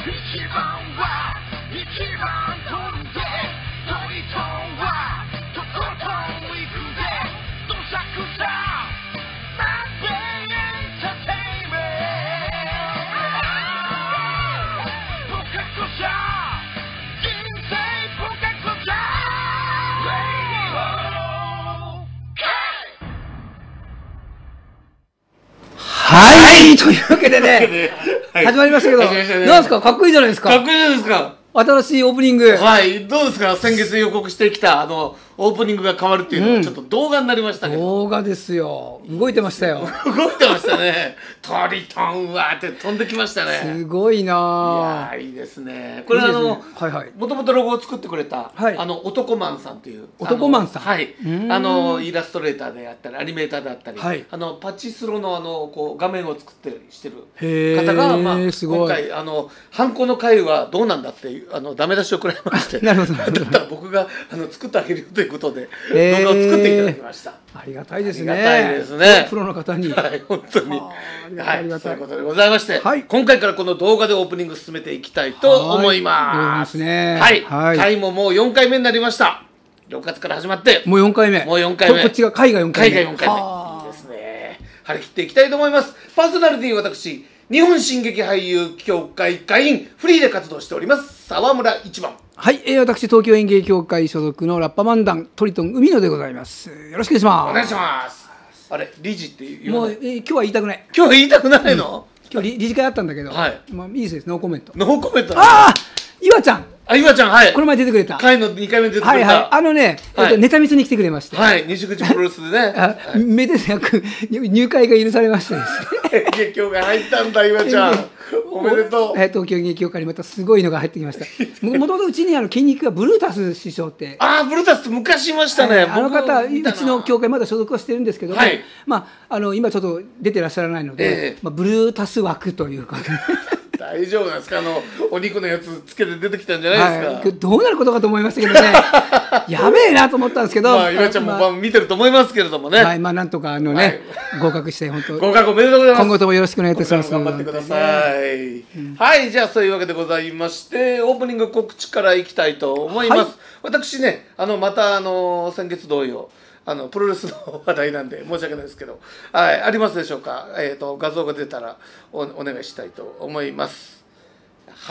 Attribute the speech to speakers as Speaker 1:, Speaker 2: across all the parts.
Speaker 1: はい、というわけでね、始まりましたけど、なんですか、かっこいいじゃないですか。
Speaker 2: かっこいいじゃないですか。
Speaker 1: 新しいオープニング。
Speaker 2: はい、どうですか、先月予告してきたオープニングが変わるっていうのはちょっと動画になりましたけど、
Speaker 1: 動画ですよ。動いてましたよ。
Speaker 2: 動いてましたね。鳥トンはって飛んできましたね。
Speaker 1: すごいな。
Speaker 2: いや、いいですね。これもともとロゴを作ってくれた男マンさんという、
Speaker 1: 男マンさん、
Speaker 2: はい、イラストレーターであったりアニメーターであったり、パチスロのこう画面を作ってしてる方が、まあ今回ハンコの回はどうなんだっていうダメ出しをくらいまして、
Speaker 1: なるほど。
Speaker 2: だったら僕が作ってあげるということで動画を作っていただきました。
Speaker 1: ありがたいですね。
Speaker 2: ありがたいですね。
Speaker 1: プロの方に。
Speaker 2: はい、本当に。
Speaker 1: ありがたい。
Speaker 2: ということでございまして、今回からこの動画でオープニング進めていきたいと思います。はい。回ももう4回目になりました。6月から始まって。
Speaker 1: もう4回目。
Speaker 2: もう4回目。
Speaker 1: こっちが海外4回目。
Speaker 2: 海外4回目。いいですね。張り切っていきたいと思います。パーソナリティ私、日本新劇俳優協会会員フリーで活動しております沢村一番。
Speaker 1: はい、私東京演芸協会所属のラッパ漫談トリトン海野でございます。よろしくお願いします。
Speaker 2: お願いします。あれ理事って言
Speaker 1: う。もう、今日は言いたくない。
Speaker 2: 今日は言いたくないの？
Speaker 1: 今日理事会あったんだけど、
Speaker 2: はい。
Speaker 1: まあいいですノーコメント。
Speaker 2: ノーコメント。
Speaker 1: ああ、岩ちゃん。
Speaker 2: 岩ちゃん、はい。
Speaker 1: この前出てくれた。
Speaker 2: 回の2回目出てくれた。
Speaker 1: はいはい。ネタ見せに来てくれまして。
Speaker 2: はい。西口プロレスでね。
Speaker 1: めでたく入会が許されましてです
Speaker 2: ね。劇協が入ったんだ、岩ちゃん。おめでとう。
Speaker 1: 東京劇協会にまたすごいのが入ってきました。もともとうちに筋肉がブルータス師匠って。
Speaker 2: ああ、ブルータスって昔いましたね。
Speaker 1: あの方、うちの協会まだ所属はしてるんですけど、まあ、今ちょっと出てらっしゃらないので、ブルータス枠というか。
Speaker 2: 大丈夫なんですか？お肉のやつつけて出てきたんじゃないですか？
Speaker 1: どうなることかと思いましたけどね。やべえなと思ったんですけど。
Speaker 2: まあ、岩ちゃんも見てると思いますけれどもね。
Speaker 1: はい、まあ、なんとか合格して、本当。
Speaker 2: 合格おめでとうございます。
Speaker 1: 今後ともよろしくお願いいたします。
Speaker 2: 頑張ってください。はい、じゃあ、そういうわけでございまして、オープニング告知からいきたいと思います。私ね、また、先月同様、プロレスの話題なんで申し訳ないですけど、はい、ありますでしょうか？画像が出たらお願いしたいと思います。はい、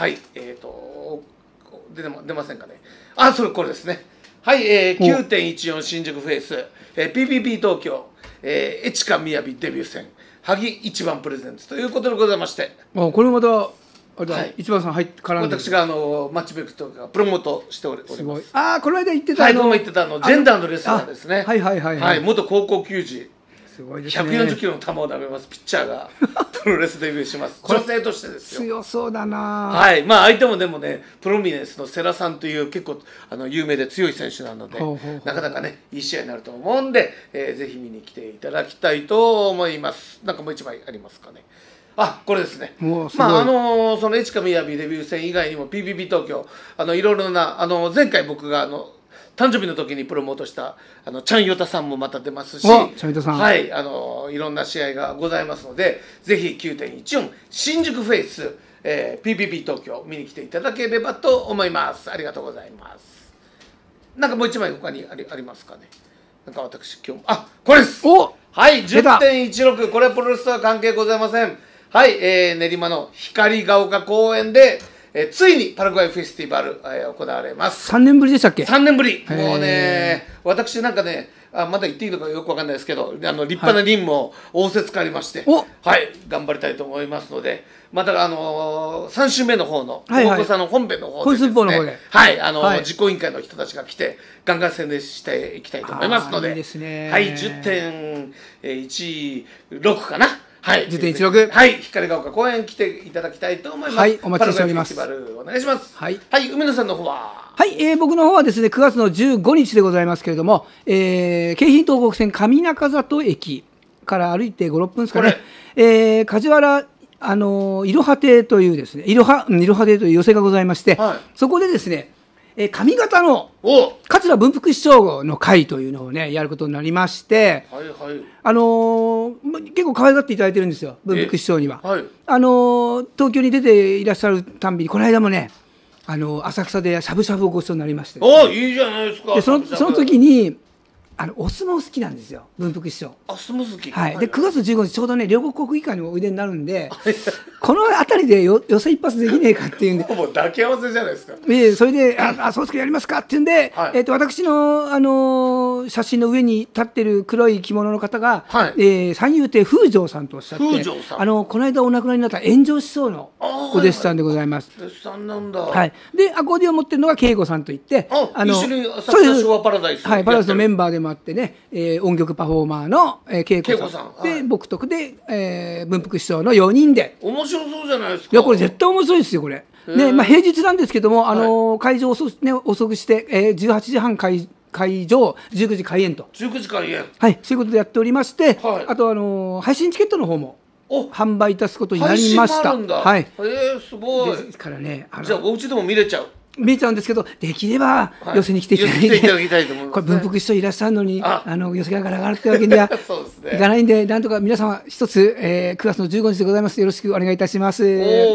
Speaker 2: 出ませんかね。あ、これですね。はい、9.14 新宿フェイス、PPP 東京、エチカみやびデビュー戦、萩一番プレゼンツということでございまして。
Speaker 1: これまた、一番さん入って絡んでる。
Speaker 2: 私がマッチメイクとかプロモートしております。
Speaker 1: ああ、この間言ってた
Speaker 2: はい、この前言ってたジェンダーのレスラーですね。はい、元高校球児。
Speaker 1: すごいですね。
Speaker 2: 140キロの球を投げますピッチャーがプロレスデビューします。女性としてですよ。
Speaker 1: 強そうだな。
Speaker 2: はい、まあ相手もでもね、プロミネンスの世良さんという結構有名で強い選手なので、なかなかねいい試合になると思うんで、ぜひ見に来ていただきたいと思います。なんかもう一枚ありますかね。あ、これですね。まあそのエチカみやびデビュー戦以外にも PPP 東京いろいろな前回僕が誕生日の時にプロモートしたチャンヨタさんもまた出ますし、
Speaker 1: チャンヨタさん、
Speaker 2: はい、いろんな試合がございますので、ぜひ 9.14 新宿フェイス、PPP 東京見に来ていただければと思います。ありがとうございます。なんかもう一枚他にありますかね。なんか私今日これです。はい、10.16 これはプロレスとは関係ございません。はい、練馬の光が丘公園でついにパラグアイフェスティバル、行われます。
Speaker 1: 3年ぶりでしたっけ
Speaker 2: ？3年ぶり。もうね、私なんかね、まだ言っていいのかよくわかんないですけど、立派な任務を仰せつかりまして、はい、頑張りたいと思いますので、また3週目の方の大久保さんの本編の方でですね、はい、実行委員会の人たちが来てガンガン宣伝していきたいと思いますので、はい、10.16 かな。はい、
Speaker 1: 10.16
Speaker 2: はい、光が丘公園来ていただきたいと思います。
Speaker 1: はい、お待ちしております。
Speaker 2: パラグアイフェスティバルお願いします。
Speaker 1: はい、
Speaker 2: 海野さんの方は。
Speaker 1: はい、僕の方はですね、9月の15日でございますけれども、京浜東北線上中里駅から歩いて5、6分ですかね、梶原いろは亭というですね、いろは亭という寄席がございまして、そこでですね、 上方の
Speaker 2: お、
Speaker 1: 桂文福師匠の会というのをねやることになりまして、
Speaker 2: はいはい。
Speaker 1: 結構可愛がっていただいてるんですよ、文福師匠には。
Speaker 2: はい。
Speaker 1: 東京に出ていらっしゃるたんびに、この間もね、浅草でしゃぶしゃぶをご馳走になりましてですね、
Speaker 2: お、いいじゃないですか。
Speaker 1: でその時にお相撲好きなんですよ、文福師匠。
Speaker 2: あ、相撲好き。
Speaker 1: はい、で9月15日ちょうどね両国国技館においでになるんでこの辺りで寄せ一発できねえかっていうんで、
Speaker 2: ほぼ抱き合わせじゃないですか。
Speaker 1: それでそうですかやりますかっていうんで、
Speaker 2: はい、
Speaker 1: 私の、写真の上に立ってる黒い着物の方が、
Speaker 2: はい、
Speaker 1: 三遊亭風城さんとおっしゃって、
Speaker 2: 風城さん、
Speaker 1: この間お亡くなりになった炎上師匠のお弟子さんでございます。
Speaker 2: お弟子さんなんだ。
Speaker 1: はい、でアコーディオンを持ってるのが慶吾さんといって、
Speaker 2: 一緒に浅草昭和パラダイス、
Speaker 1: はい、パラダイスのメンバーでもあってね、音楽パフォーマーの慶吾さんで、
Speaker 2: はい、
Speaker 1: 僕徳で、文福師匠の4人で。
Speaker 2: 面白そうじゃないですか。
Speaker 1: いやこれ絶対面白いですよこれ。ね、平日なんですけども、会場遅くして、18時半会場、19時開演と。
Speaker 2: 19時開演。
Speaker 1: はい、そういうことでやっておりまして、
Speaker 2: はい、
Speaker 1: あと配信チケットの方も販売いたすことになりました。
Speaker 2: はい。すごい。
Speaker 1: ですからね、
Speaker 2: じゃあお家でも見れちゃう。
Speaker 1: 見えちゃうんですけど、できれば寄せに来ていただいて、これ文福師匠いらっしゃるのに寄せがガラガラってわけにはいかないんで、なんとか皆様一つ、9月の15日でございます。よろしくお願いいたします。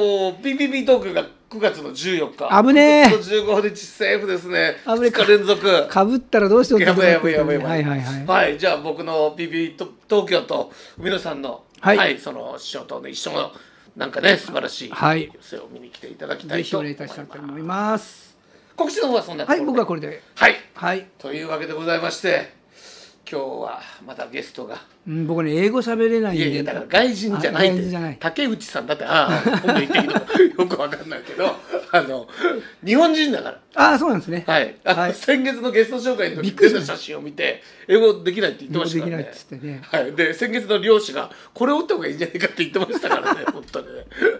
Speaker 2: PPP トークが9月の14日。
Speaker 1: 危ねえ。
Speaker 2: 9月の15日セーフですね。2日連続。
Speaker 1: かぶったらどうしようって。
Speaker 2: やばい。
Speaker 1: はい、
Speaker 2: じゃあ僕の PPP 東京と皆さんの、その師匠と一緒のなんかね素晴らしい寄せを見に来ていただきたいと思います。
Speaker 1: ぜひお願いいたしたいと思います。
Speaker 2: 告知の方はそんなところで。
Speaker 1: はい、僕はこれで。
Speaker 2: はい。というわけでございまして、今日はまたゲストが。
Speaker 1: 僕ね英語喋れないんで。
Speaker 2: いやだから外人じゃないって。竹内さんだって今度言ってきてよくわかんないけど日本人だから。
Speaker 1: そうなんですね。
Speaker 2: はい。先月のゲスト紹介の時出た写真を見て英語できないって言ってましたからね。
Speaker 1: できないって言ってね。
Speaker 2: はい。で先月の漁師がこれを打った方がいいんじゃないかって言ってましたからね本当にね。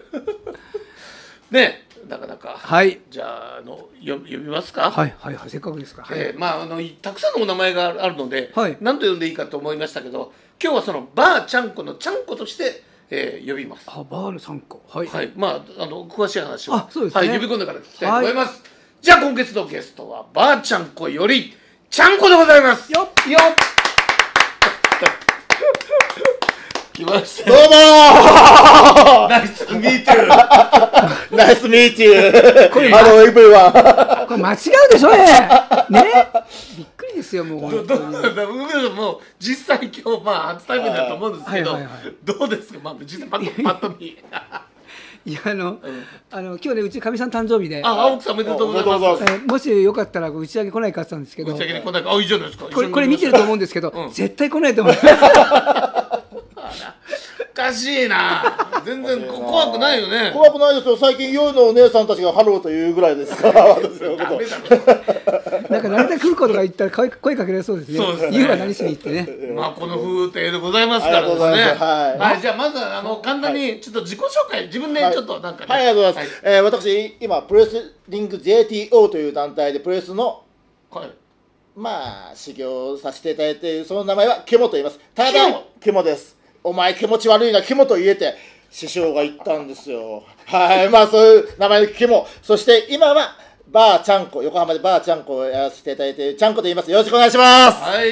Speaker 2: ね。なかなか。じゃあ読みますか。
Speaker 1: はいせっかくですから。
Speaker 2: たくさんのお名前があるので、何と呼んでいいかと思いましたけど、今日はそのバーちゃんこのちゃんことして、呼びます。
Speaker 1: バーのちゃんこ。はい。
Speaker 2: 詳しい話を
Speaker 1: そうですね。
Speaker 2: 呼び込んでから聞きたいと思います。じゃあ今月のゲストはバーちゃんこよりちゃんこでございます。
Speaker 1: よっ。
Speaker 2: 来ました。
Speaker 3: どうもー。
Speaker 2: ナイスミートゥー。
Speaker 3: ナイスミートゥー。これ
Speaker 1: 間違うでしょね。びっくりですよもう。
Speaker 2: もう実際今日初対面だと思うんですけど、どうですか。実際パッと見。
Speaker 1: いや今日ねうちかみさん誕生日で。
Speaker 2: 青木さんおめでとうございます。
Speaker 1: もしよかったら打ち上げ来ないかって言ったんですけど。
Speaker 2: 打ち上げに来ないか。いいじゃないですか。
Speaker 1: これ見てると思うんですけど、絶対来ないと思う。
Speaker 2: おかしいな。全然怖くないよね。
Speaker 3: 怖くないですよ。最近夜のお姉さんたちがハローというぐらいですから。
Speaker 2: ダメだろ。
Speaker 1: なんか成田空港とか行ったら声かけられそうですね。
Speaker 2: そうですね。
Speaker 1: 夕は何しに行ってね。
Speaker 2: この風景でございますからですね。はい。じゃあまず簡単にちょっと自己紹介自分でちょっとなんかね。
Speaker 3: はい、ありがとうございます。私今プレスリング JTO という団体でプレスの修行させていただいているその名前はケモと言います。ただケモです。お前気持ち悪いなケモと言えて師匠が言ったんですよ。はい、そういう名前でケモ。そして今はバーちゃんこ、横浜でバーちゃんこをやらせていただいてちゃんこと言います。よろしくお願いします。
Speaker 2: はい。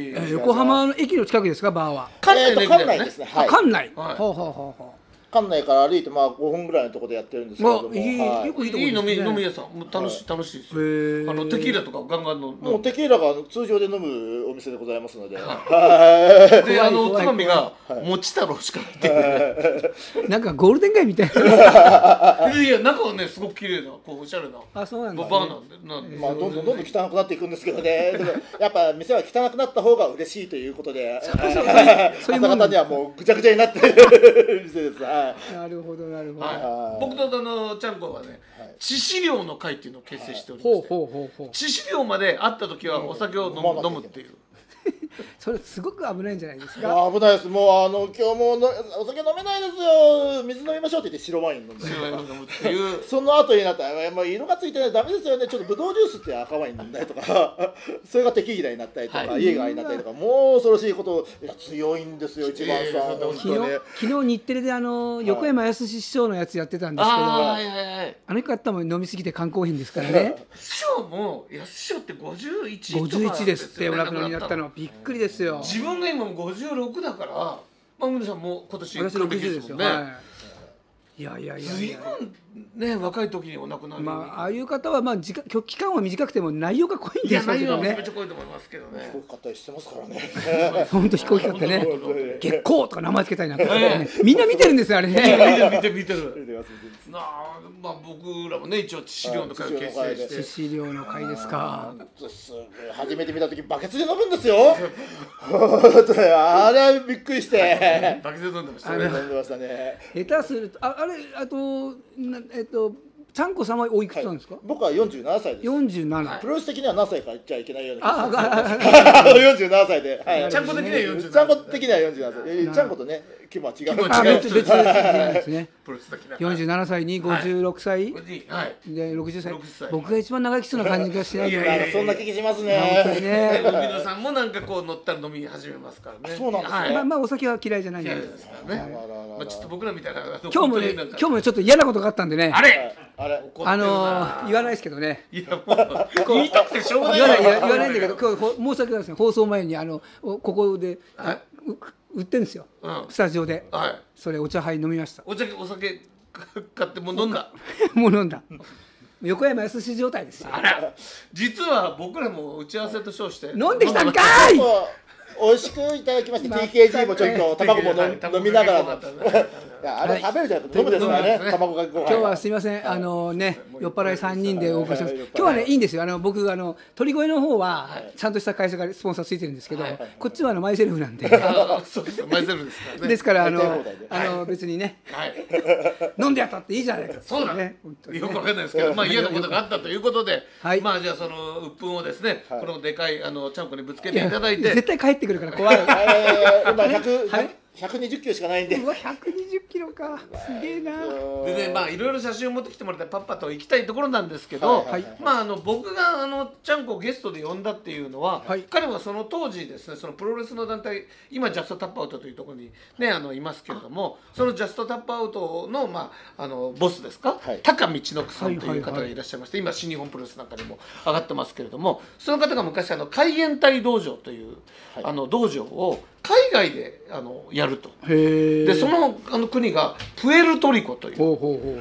Speaker 1: 横浜の駅の近くですかバーは。
Speaker 3: 館内ですね。
Speaker 1: 館内。
Speaker 3: 館内から歩いて5分ぐらいのところでやってるんですけども、
Speaker 2: いい飲み屋さん、楽しいですよ。テキーラとかガンガンの。
Speaker 3: もうテキーラが通常で飲むお店でございますので。で、
Speaker 2: おつまみがもち太郎しか入ってない。
Speaker 1: なんかゴールデン街みたいな。
Speaker 2: いや、中はね、すごく綺麗な、おしゃれな。
Speaker 1: そうなんだ。
Speaker 2: バーなんで。
Speaker 3: どんどん汚くなっていくんですけどね。でもやっぱ店は汚くなった方が嬉しいということで、朝方にはもうぐちゃぐちゃになってる店です。
Speaker 1: なるほど。
Speaker 2: 僕とちゃんこはね、致死量の会っていうのを結成しておりまして、致死量まで会った時はお酒を飲むっていう。
Speaker 1: それすごく危ないんじゃないですか。
Speaker 3: 危ないです。もう今日もお酒飲めないですよ、水飲みましょうって言って白ワイン飲んで、
Speaker 2: 白ワイン飲むっていう
Speaker 3: その後になったら、もう色がついてないとダメですよね、ちょっとブドウジュースって赤ワイン飲んだりとかそれがテキーラになったりとか、イエガーになったりとか、もう恐ろしいことを、いや強いんですよ、一番さん、
Speaker 1: 昨日日テレで横山やすし師匠のやつやってたんですけど、あの方も飲みすぎて肝硬変ですからね。
Speaker 2: 師匠も師匠って
Speaker 1: 51ですって、お亡くなりになったの、びっくりですよ。
Speaker 2: 自分が今56だから、皆さんも今年
Speaker 1: 私60ですよ。いや
Speaker 2: 随分ね、若い時にお亡くなりに、
Speaker 1: ああいう方は期間は短くても内容が濃いんですよね。
Speaker 2: 内容はめちゃめちゃ濃いと思いますけどね。
Speaker 3: 飛行機買ったりしてますからね。
Speaker 1: 本当飛行機買ってね、月光とか名前つけたりなんかみんな見てるんですよ、あれ
Speaker 2: ね。見てる。僕らもね、一応致死量の会を結成して。
Speaker 1: 致死量の会ですか。
Speaker 3: 初めて見た時バケツで飲むんですよ。あれはびっくりして。
Speaker 2: バケツで飲んでました
Speaker 3: ね。飲んでましたね。
Speaker 1: 下手するとあとちゃんこさんはおいくつなんですか？
Speaker 3: 僕は47歳です。
Speaker 1: 47。
Speaker 3: プロレス的には何歳から言っちゃいけないような気がする。47歳で。
Speaker 2: ちゃんこ的には47歳。
Speaker 3: ちゃんこ的には47歳。ちゃんことね、規模は違う。
Speaker 1: 別ですね。
Speaker 2: プロレス的な。
Speaker 1: 47歳に56歳で60歳。僕が一番長生きそうな感じがしないけど。
Speaker 3: そんな気がしますね。
Speaker 2: 本当にね。海野さんもなんかこう乗ったら飲み始めますからね。
Speaker 3: そうなんですね。
Speaker 1: お酒は嫌いじゃないんで。
Speaker 2: ちょっと僕らみたいな。
Speaker 1: 今日もちょっと嫌なことがあったんでね。
Speaker 2: あれ。
Speaker 1: 言わないですけどね。
Speaker 2: いやもう言いたくてしょうがない。
Speaker 1: 言わないんだけど、今日申し訳ないですね。放送前にここで売ってるんですよ。スタジオで。それお茶杯飲みました。
Speaker 2: お酒買ってもう飲んだ。
Speaker 1: もう飲んだ。横山やすし状態ですよ。
Speaker 2: あら、実は僕らも打ち合わせと称して
Speaker 1: 飲んできたんかい。
Speaker 3: 美味しくいただきまして、TKG もちょっと卵も飲みながらの。あれ食べるじゃなくて飲むですからね、卵かけご飯。
Speaker 1: 今日はすみません、酔っ払い3人でお送りします。今日はね、いいんですよ。僕鳥越の方はちゃんとした会社がスポンサーついてるんですけど、こっちはマイセルフなんで。
Speaker 2: そうですよ、マイセルフですからね。
Speaker 1: ですから別にね、飲んでやったっていいじゃないか。
Speaker 2: そうだね。よくわかんないですけど、嫌なことがあったということで、じゃあその鬱憤をですね、このでかいちゃんこにぶつけていただいて、
Speaker 1: 絶対帰ってくるから怖い。
Speaker 3: 120キロしかないんで。
Speaker 1: うわ、120キロか。すげえな。
Speaker 2: でね、いろいろ写真を持ってきてもらってパッパと行きたいところなんですけど、僕がちゃんこをゲストで呼んだっていうのは、彼はその当時ですね、そのプロレスの団体、今ジャストタップアウトというところにねいますけれども、そのジャストタップアウトのボスですか、高道のくさんという方がいらっしゃいまして、今新日本プロレスなんかにも上がってますけれども、その方が昔海援隊道場という道場を海外でやると。でその国がプエルトリコという、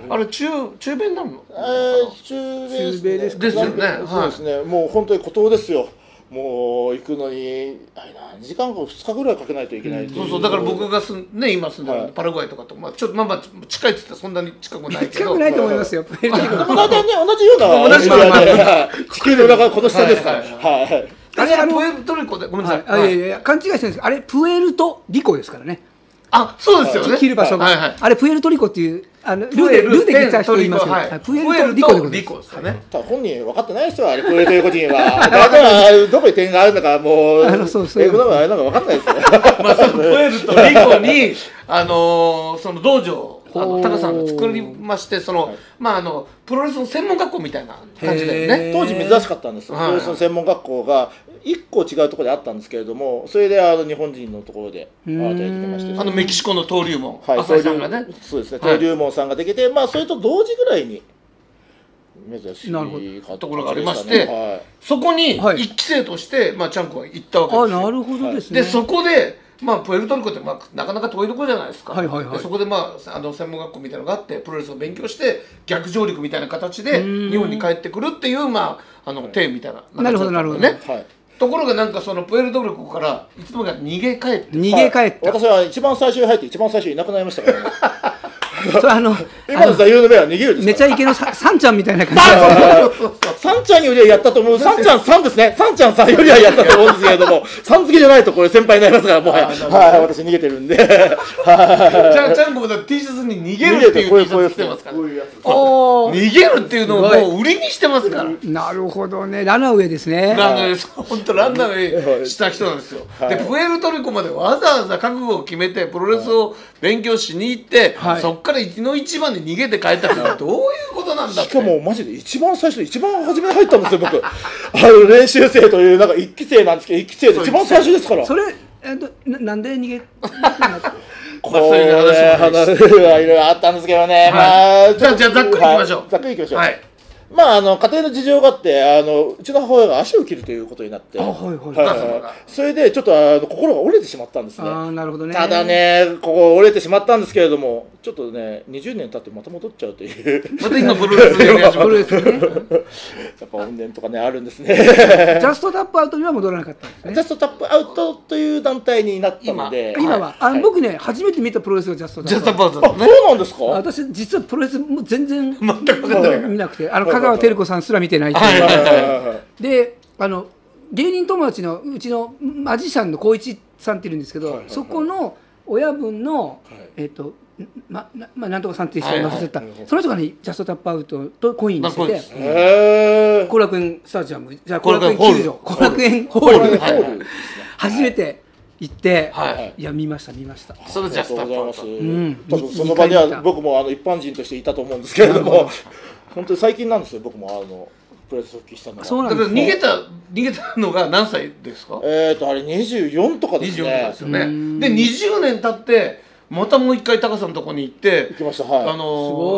Speaker 2: あれ中米になるの？
Speaker 3: 中米
Speaker 2: ですよね。
Speaker 3: そうですね。もう本当に孤島ですよ。もう行くのに何時間か2日ぐらいかけないといけない。
Speaker 2: そうだから僕が今住んでるパラグアイとかとちょっと近いって言ったらそんなに近くないけど。
Speaker 1: 近くないと思いますよ。プエルトリコ。
Speaker 3: でも大体ね同じような地球の中この下ですから。はい。
Speaker 2: あれプエルトリコでごめんなさ
Speaker 1: い。いや勘違いしてるんですけど、あれプエルトリコですからね。
Speaker 2: そうですよね。
Speaker 1: 切る場所があれプエルトリコっていうルで切った人いますけど、プエルトリコですよね。
Speaker 3: 本人分かってないですよ、あれプエルトリコ人は。だからどこに点があるのかもう英語のあれなんか分かんないですよ。
Speaker 2: プエルトリコにその道場タカさんが作りまして、プロレスの専門学校みたいな感じでね、
Speaker 3: 当時珍しかったんです。プロレスの専門学校が1個違うところであったんですけれども、それで日本人のところで働いてきまして、
Speaker 2: メキシコの登竜門浅井さんがね、
Speaker 3: そうですね、登竜門さんができて、それと同時ぐらいに珍しい
Speaker 2: ところがありまして、そこに1期生としてちゃんこが行ったわけですよ。
Speaker 1: なるほどですね。
Speaker 2: でそこでプエルトリコってなかなか遠いところじゃないですか。でそこで専門学校みたいなのがあって、プロレスを勉強して逆上陸みたいな形で日本に帰ってくるっていう体みたいな。
Speaker 1: なるほどなるほどね。
Speaker 2: ところがそのプエルトリコからいつの間にか逃げ帰って。
Speaker 1: 逃げ帰った。
Speaker 3: 私は一番最初に入って一番最初いなくなりましたからね。
Speaker 1: それ
Speaker 3: 今の座右の銘は逃げるです。
Speaker 1: めちゃイケのさんちゃんみたいな感じ
Speaker 3: さんちゃんよりはやったと思う。さんちゃんさんですね。さんちゃんさんよりはやったと思うんですけれども、さん付けじゃないとこれ先輩になりますから、もはや。はい、私逃げてるんで。じ
Speaker 2: ゃあちゃんこもだ T シャツに逃げるっていう T シャツ着てますから。逃げるっていうのをもう売りにしてますから。
Speaker 1: なるほどね。ランナーウェイですね。
Speaker 2: ランナーウェイ、本当ランナーウェイした人なんですよ。でプエルトリコまでわざわざ覚悟を決めてプロレスを勉強しに行って、そっからの一番で逃げて帰ったからどういうことなんだって。
Speaker 3: しかもマジで一番最初一番初めに入ったんですよ僕。練習生というなんか1期生なんですけど、1期生で一番最初ですから。
Speaker 1: それなんで逃げ
Speaker 3: これ話はいろいろあったんですけどね。
Speaker 2: じゃあざっくりいきましょう。
Speaker 3: ざっくりいきましょう。まあ家庭の事情があってうちの母親が足を切るということになって、それでちょっと心が折れてしまったんですね。
Speaker 1: なるほどね。
Speaker 3: ただね、ここ折れてしまったんですけれども、ちょっとね20年経ってまた戻っちゃうという。
Speaker 2: また今プロレスでやり始めた。
Speaker 3: やっぱ怨念とかねあるんですね。
Speaker 1: ジャストタップアウトには戻らなかったんですね。
Speaker 3: ジャストタップアウトという団体になったので、
Speaker 1: 今は僕ね初めて見たプロレスがジャストタップアウト。
Speaker 3: そうなんですか。
Speaker 1: 私実はプロレスも全然
Speaker 2: 全く分かってない
Speaker 1: 見なくて、香川照子さんすら見てないで、芸人友達のうちのマジシャンの光一さんっているんですけど、そこの親分のなんとかさんっていう人が忘れた、その人がねジャストタップアウトとコインにしてて、後楽園スタジアム、じゃあ後楽園球場、後楽園ホール初めて行って、いや見ました。
Speaker 2: それジャストタップアウト。
Speaker 3: 多分その場では僕も一般人としていたと思うんですけれども、本当に最近なんですよ。僕もプロレス復帰したのは。
Speaker 1: そうなんです。
Speaker 2: 逃げたのが何歳ですか？
Speaker 3: あれ24とかですね。
Speaker 2: 24ですよね。で20年経ってまたもう一回タカさんのとこに行って
Speaker 3: 行きました。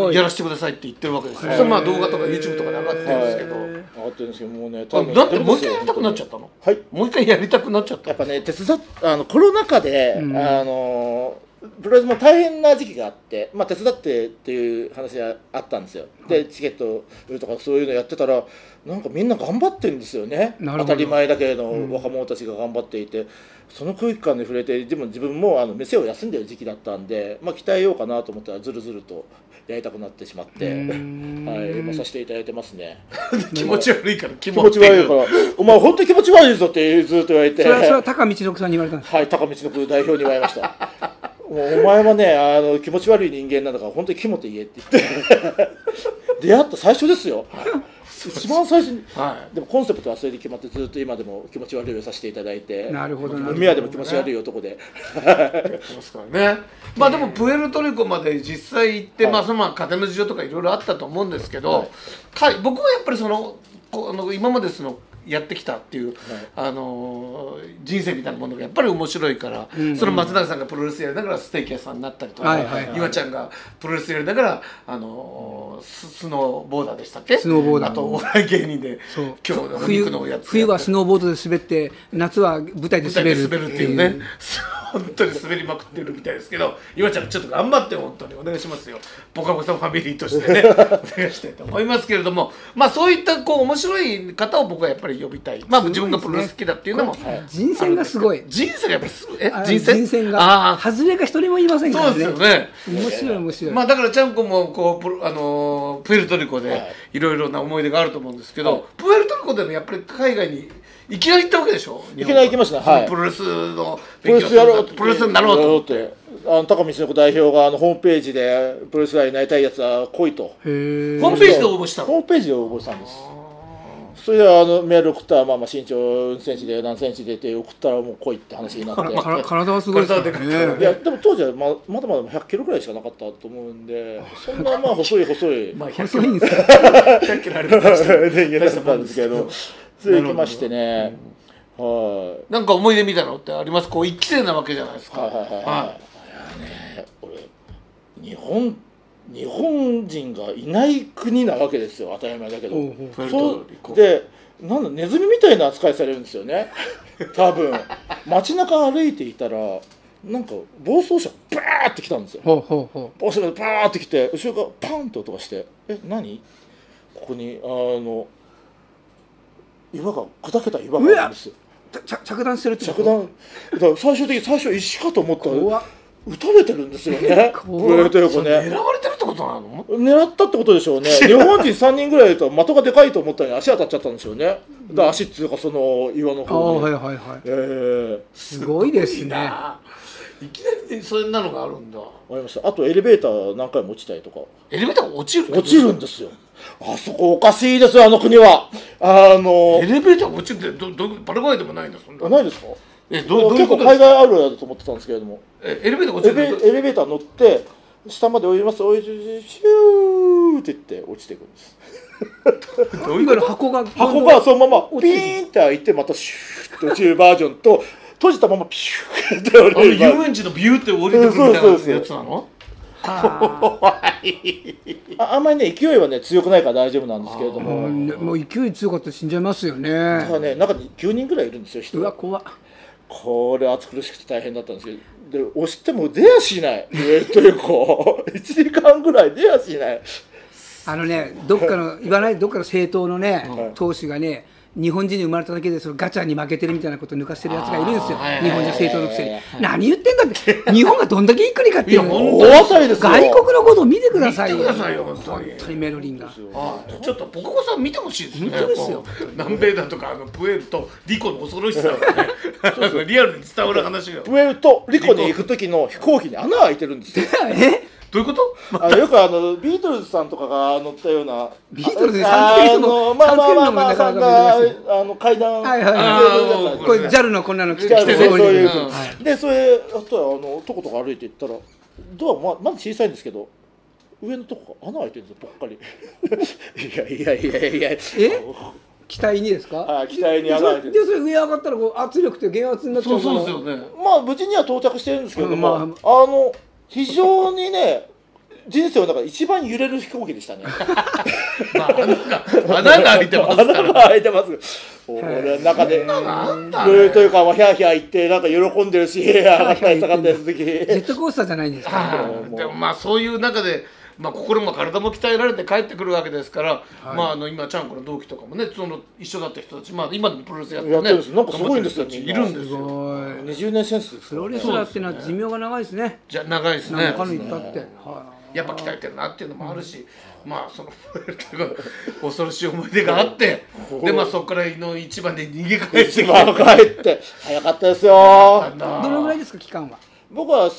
Speaker 2: やらせてくださいって言ってるわけですよ。それまあ動画とか YouTube とかで上がってるんですけど。
Speaker 3: 上がってるんですけどもうね。
Speaker 2: なんでもう一回やりたくなっちゃったの？はい。もう一回やりたくなっちゃった。
Speaker 3: やっぱねコロナ禍でプロレスも大変な時期があって、手伝ってっていう話があったんですよ。でチケット売るとかそういうのやってたらなんかみんな頑張ってるんですよね。当たり前だけれど若者たちが頑張っていて、その空気感に触れて自分も店を休んでる時期だったんで、鍛えようかなと思ったらずるずるとやりたくなってしまって、させていただいてますね。
Speaker 2: 気持ち悪いから
Speaker 3: 気持ち悪いからお前本当に気持ち悪いぞってずっと言われて、
Speaker 1: それは高道の奥さんに言われたんですか？
Speaker 3: はい、高道の奥代表に言われました。お前はね気持ち悪い人間なんだから本当に肝と言えって言って出会った最初ですよ。一番最初に、でもコンセプトはそれで決まってずっと今でも気持ち悪いをさせていただいて、
Speaker 1: なるほど
Speaker 3: 宮でも気持ち悪い男で
Speaker 2: やってますからね。でもプエルトリコまで実際行って、その家庭の事情とかいろいろあったと思うんですけど、僕はやっぱり今までやってきたっていう、人生みたいなものがやっぱり面白いから、その松永さんがプロレスやりながらステーキ屋さんになったりとか、岩ちゃんがプロレスやりながらスノーボーダーでしたっけ？
Speaker 1: スノーボーダー。
Speaker 2: あとお笑い芸人で今日のお肉のやつ。
Speaker 1: 冬はスノーボードで滑って、夏は舞台で滑る
Speaker 2: っていうね。本当に滑りまくってるみたいですけど、岩ちゃんちょっと頑張って本当にお願いしますよ。ぽかぽかファミリーとしてねお願いしたいと思いますけれども、そういった面白い方を僕はやっぱり呼びたい。自分がプロレス好きだっていうのも
Speaker 1: 人選がすごい。
Speaker 2: 人生がやっぱりすごい。
Speaker 1: 人選が外れが一人もいませんからね。
Speaker 2: そうですよね。
Speaker 1: 面白い。
Speaker 2: だからちゃんこもプエルトリコでいろいろな思い出があると思うんですけど、プエルトリコでもやっぱり海外にいきなり行ったわけでしょ？
Speaker 3: いきなり行きました。
Speaker 2: プロレスの
Speaker 3: 勉強
Speaker 2: プロレスになろうと思って。
Speaker 3: 高道の子代表がホームページでプロレスラーになりたいやつは来いと。
Speaker 2: ホームページで応募したの？
Speaker 3: ホームページで応募したんです。それでメール送ったら身長何センチで何センチでって送ったらもう来いって話になって
Speaker 1: 体はすごいですね。
Speaker 3: いやでも当時はまだ100キロぐらいしかなかったと思うんで、そんな細い
Speaker 1: 細いんですか
Speaker 2: 100キロある
Speaker 3: 電源だったんですけど、それ行きましてね。
Speaker 2: なんか思い出みたいなのってあります？1期生なわけじゃないですか。
Speaker 3: 俺日本人がいない国なわけですよ。当たり前だけど。でネズミみたいな扱いされるんですよね。多分街中歩いていたらなんか暴走車バーって来たんですよ。暴走車がバーって来て後ろからパンと音がして「何？ここに岩が砕けた岩があるんですよ。
Speaker 1: 着弾してるって
Speaker 3: こと？最初石かと思ったら撃たれてるんですよね。プエルトリコね。
Speaker 2: 狙われてるってことなの？
Speaker 3: 狙ったってことでしょうね。日本人3人ぐらいと的がでかいと思ったのに足当たっちゃったんですよね。だから足っていうかその岩の方に。
Speaker 1: はいはいはい。すごいですね。
Speaker 2: いきなりそんなのがあるんだ。
Speaker 3: ありました。あとエレベーター何回も落ちたりとか。
Speaker 2: エレベーターが落ちる？
Speaker 3: 落ちるんですよ。あそこおかしいですよ、あの国は。
Speaker 2: エレベーターが落ちるってパラグアイでもないんだ、そんな。
Speaker 3: ないですか？
Speaker 2: どういうことですか？
Speaker 3: 結構海外あるあると思ってたんですけれども。
Speaker 2: エレベーターが落ちる？
Speaker 3: エレベーター乗って下まで降ります。シューって言って落ちていくんです。
Speaker 1: どういうこと？箱が
Speaker 3: そのままピーンって開いてまたシューって落ちるバージョンと閉じたままピューって降りる。
Speaker 2: 遊園地のビューって降りてくるみたいなやつなの？
Speaker 3: あんまりね勢いはね強くないから大丈夫なんですけれども、
Speaker 1: もう勢い強かったら死んじゃいますよね。
Speaker 3: ただね中に9人ぐらいいるんですよ人が。
Speaker 1: うわ怖っ。
Speaker 3: これ暑苦しくて大変だったんですけど、で押しても出やしないというか1時間ぐらい出やしない。
Speaker 1: どっかの言わないどっかの政党のね党首がね日本人に生まれただけでそのガチャに負けてるみたいなことを抜かしてるやつがいるんですよ。日本人政党のくせに何言ってんだって日本がどんだけいい国かっていうのを外国のことを見てくださいよ。本当にメロリンが
Speaker 2: ちょっとポココさん見てほしいですね。
Speaker 1: 本当ですよ。
Speaker 2: 南米だとかプエルトリコの恐ろしさがねリアルに伝わる話が。
Speaker 3: プエルトリコに行く時の飛行機に穴が開いてるんですよ。
Speaker 2: どういうこと？
Speaker 3: よくビートルズさんとかが乗ったような
Speaker 1: ビートルズさん
Speaker 3: が階段
Speaker 1: これ JAL のこんなの来て
Speaker 3: そういうでそれあととことか歩いていったらドアまだ小さいんですけど上のとこ穴開いてるんですよぽっかり。いや
Speaker 1: 機体にですか？
Speaker 3: はい、機体に穴開いてる。
Speaker 1: でそれ上上がったら圧力って減圧になっちゃうから。
Speaker 2: そうですよね。
Speaker 3: まあ無事には到着してるんですけども、非常にね人生の中で一番揺れる飛行機でしたね。
Speaker 2: 穴が開いてますから。
Speaker 3: 穴が開いてます。俺中でというかヒャーヒャー言ってなんか喜んでるし上がったり下がったりする時。ジ
Speaker 1: ェットコースターじゃないんですか。
Speaker 2: でもまあそういう中で。心も体も鍛えられて帰ってくるわけですから、今ちゃんこの同期とかもね一緒だった人たち、今でもプロレスやってね
Speaker 3: なんかすごいんですよ。
Speaker 2: いるんですよ。
Speaker 3: 20年選手です。
Speaker 1: プロレスラーっていうのは寿命が長いですね。
Speaker 2: 長いですね。
Speaker 1: 中に行ったって
Speaker 2: やっぱ鍛えてるなっていうのもあるし、その恐ろしい思い出があってでそこからの一番で逃げ帰って
Speaker 3: 早かったですよ。
Speaker 1: どのぐらいですか期間は？
Speaker 3: 僕は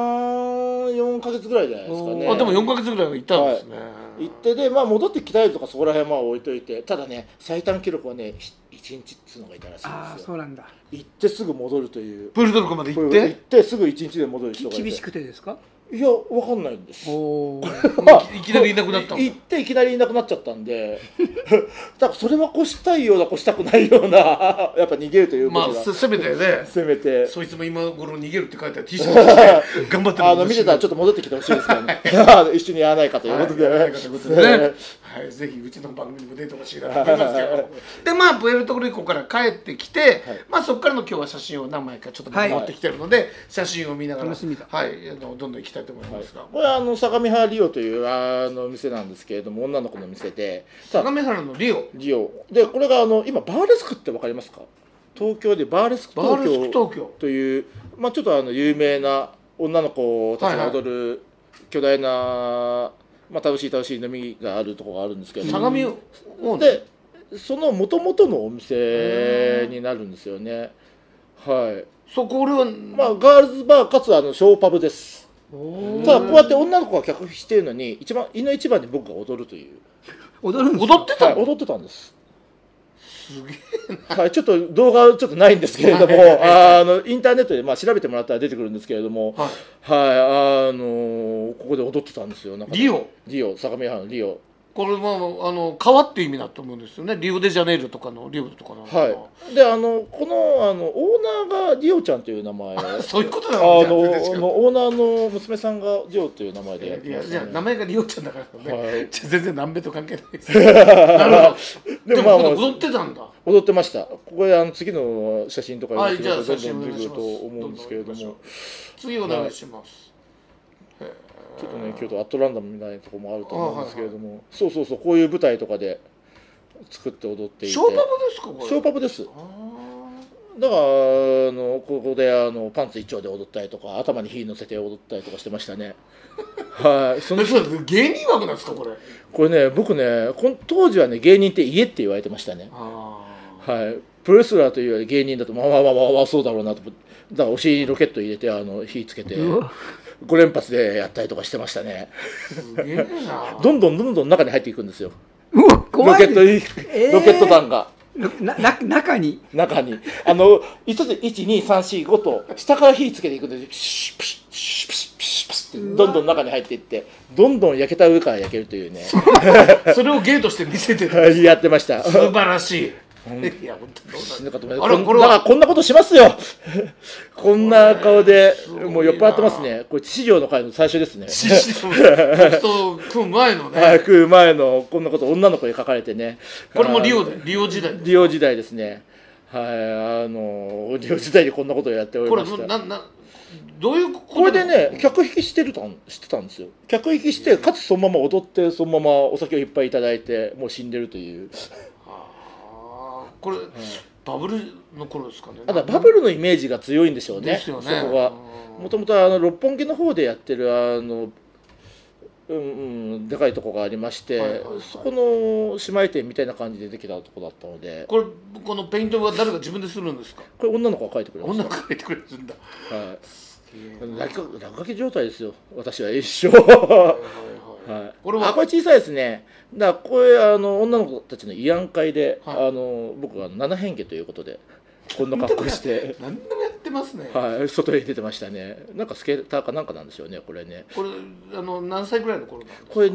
Speaker 3: 3、4ヶ月ぐらいじゃないですかね。
Speaker 2: でも4ヶ月ぐらいは行ったんですね。
Speaker 3: 行ってで戻って鍛えるとかそこら辺は置いといて、ただね最短記録はね1日っていうのがいたらしいんですよ。
Speaker 1: そうなんだ。
Speaker 3: 行ってすぐ戻るという。
Speaker 2: プエルトリコまで行って
Speaker 3: すぐ1日で戻る人がいて。
Speaker 1: 厳しくてですか？
Speaker 3: いや分かんないんです。
Speaker 2: いきなりいなくなった。
Speaker 3: 行っていきなりいなくなっちゃったんでだからそれは越したいような越したくないようなやっぱ逃げるということが
Speaker 2: せめてねそいつも今頃逃げるって書いてある T シャツ着て頑張ってる
Speaker 3: 見てたらちょっと戻ってきてほしいですからね一緒にやらないかということで
Speaker 2: ぜひうちの番組にも出てほしいなと思いますけどでプエルトリコから帰ってきてそこからの今日は写真を何枚かちょっと持ってきてるので写真を見ながらどんどん行きたいと思いますが
Speaker 3: これは相模原リオという店なんですけれども女の子の店で
Speaker 2: 相模原のリオ
Speaker 3: でこれが今バーレスクって分かりますか？東京でバーレスク東京というちょっと有名な女の子たちが踊る巨大な楽しい飲みがあるところがあるんですけど
Speaker 2: 相模
Speaker 3: でその元々のお店になるんですよね。
Speaker 2: そこ俺は
Speaker 3: ガールズバーかつショーパブです。ただこうやって女の子が客引きしているのに一番に僕が踊るという
Speaker 1: 踊
Speaker 2: ってた
Speaker 3: 踊ってたんです。
Speaker 2: すげえな。
Speaker 3: ちょっと動画ちょっとないんですけれどもインターネットで調べてもらったら出てくるんですけれどもここで踊ってたんですよ。
Speaker 2: リオ
Speaker 3: 相模原のリオ
Speaker 2: これは川っていう意味だと思うんですよね。リオデジャネイロとかのリオとかなん
Speaker 3: でこのオーナーがリオちゃんという名前
Speaker 2: そういうことなの。
Speaker 3: オーナーの娘さんがリオという名前で
Speaker 2: じゃあ名前がリオちゃんだからね全然南米と関係ないですでも踊ってたんだ。
Speaker 3: 踊ってました。ここで次の写真とか
Speaker 2: じゃあ写真お願いします
Speaker 3: と思うんですけれども
Speaker 2: 次お願いします。
Speaker 3: ちょっとね京都アットランダムみたいなところもあると思うんですけれどもそうこういう舞台とかで作って踊っていて
Speaker 2: ショーパブですか？これ
Speaker 3: ショーパブです。 だからここでパンツ一丁で踊ったりとか頭に火乗せて踊ったりとかしてましたね。はい、
Speaker 2: 芸人枠なんですかこれ。
Speaker 3: これね、僕ね当時はね芸人って家って言われてましたね。はい、プロレスラーというより芸人だとまあそうだろうなと。だからお尻にロケット入れて火つけて5連発でやったりとかしてましたね。
Speaker 2: すげえな。
Speaker 3: どんどん中に入っていくんですよ。
Speaker 1: 怖い
Speaker 3: ロケット弾が。
Speaker 1: 中に
Speaker 3: 12345と下から火つけていくんでピシッピシッピシッピシッピシッピシッってどんどん中に入っていってどんどん焼けた上から焼けるというね。
Speaker 2: それを芸として見せてた。
Speaker 3: やってました。
Speaker 2: 素晴らしい。
Speaker 3: いや本当どう死ぬかと思います。だからこんなことしますよ。こんな顔でもう酔っ払ってますね。これ致死量の回の最初ですね。
Speaker 2: 食う前のね。
Speaker 3: 食う前のこんなこと女の子に書かれてね。
Speaker 2: これもリオ時代。
Speaker 3: リオ時代ですね。はい、リオ時代にこんなことをやっておりました。
Speaker 2: どういうこと
Speaker 3: これでね客引きしてたんですよ。客引きしてかつそのまま踊ってそのままお酒をいっぱいいただいてもう死んでるという。
Speaker 2: これ、バブルの頃ですかね。
Speaker 3: バブルのイメージが強いんでしょうね。
Speaker 2: ですよね。
Speaker 3: そこはもともと六本木の方でやってるでかいとこがありまして、そこの姉妹店みたいな感じでできたとこだったので。
Speaker 2: このペイントは誰が自分でするんですか。
Speaker 3: これ女の子が描いてくれます。
Speaker 2: 女の子が描いてくれるんだ。
Speaker 3: はい。落書き状態ですよ。私は一生。はい。これ小さいですね。だからこれ女の子たちの慰安会で、僕が七変化ということでこんな格好して
Speaker 2: 何でもやってますね。
Speaker 3: はい、外に出てましたね。なんかスケーターかなんかなんでしょうねこれね。
Speaker 2: これ何歳ぐらいの頃なんですか。
Speaker 3: これ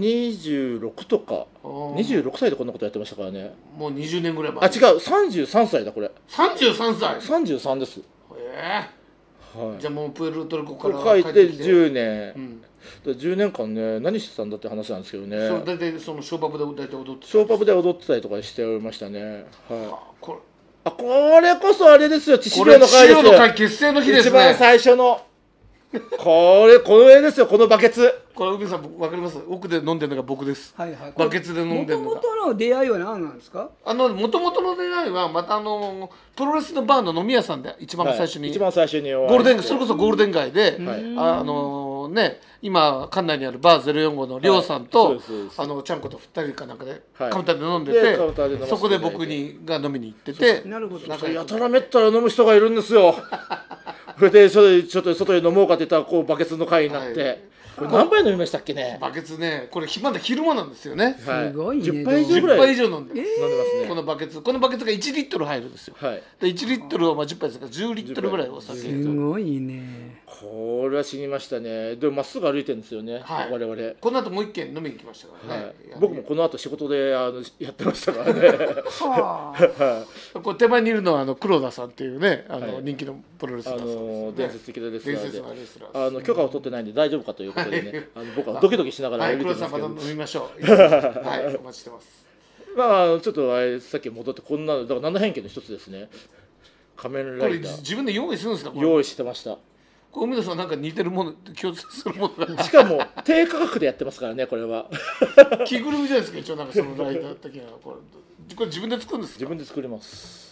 Speaker 3: 26とか26歳でこんなことやってましたからね。
Speaker 2: もう20年ぐらい前。
Speaker 3: あ違う33歳だこれ。
Speaker 2: 33歳。
Speaker 3: 33です。
Speaker 2: はい。じゃあもうプエルトリコから
Speaker 3: 帰って10年。10年間ね何してたんだって話なんですけどね。
Speaker 2: 大体そのショーパブで大体踊って
Speaker 3: ショーパブで踊ってたりとかしておりましたね。はい。これこそあれですよ。致死量の会ですよ。
Speaker 2: 致死量の会結成の日ですね。
Speaker 3: 一番最初のこの絵ですよ。このバケツ。
Speaker 2: これ海さん分かります。奥で飲んでるのが僕です。
Speaker 1: はいはい。
Speaker 2: バケツで飲んでるのが。
Speaker 1: 元々の出会いは何なんですか。
Speaker 2: 元々の出会いはまたプロレスのバーの飲み屋さんで一番最初に。
Speaker 3: 一番最初に。
Speaker 2: ゴールデンそれこそゴールデン街でね今館内にあるバー045のりょうさんとちゃんこと2人かなんかでカウンターで飲んでて、そこで僕が飲みに行ってて。
Speaker 1: なるほど。
Speaker 3: やたらめったら飲む人がいるんですよ。それでちょっと外で飲もうかって言ったらこうバケツの会になって、これ何杯飲みましたっけね。
Speaker 2: バケツね、これまだ昼間なんですよね。
Speaker 1: すごいね。
Speaker 3: 10杯以上ぐらい。
Speaker 2: 10杯以上飲んでます。
Speaker 3: 飲んでますね。
Speaker 2: このバケツが1リットル入るんですよ。で1リットルを10杯ですから10リットルぐらいお酒。
Speaker 1: すごいね。
Speaker 3: これは死にましたね。でもまっすぐ歩いてるんですよね。我々。
Speaker 2: この後もう一軒飲みに行きましたからね。
Speaker 3: 僕もこの後仕事でやってましたからね。
Speaker 2: これ手前にいるのは黒田さんっていうね人気のプロレスラー。
Speaker 3: 伝説的なレスラーで許可を取ってないんで大丈夫かということでね僕はドキドキしながら
Speaker 2: 黒田さんまた飲みましょう。はいお待ちしてます。
Speaker 3: まあちょっとさっき戻ってこんなだから七変化の一つですね。仮面ライダー。
Speaker 2: これ自分で用意するんですか。
Speaker 3: 用意してました。
Speaker 2: 海野さんなんか似てるもの共通するものが
Speaker 3: しかも低価格でやってますからねこれは。
Speaker 2: 着ぐるみじゃないですか一応なんかそのライダー的なこれ自分で作るんですか。
Speaker 3: 自分で作ります。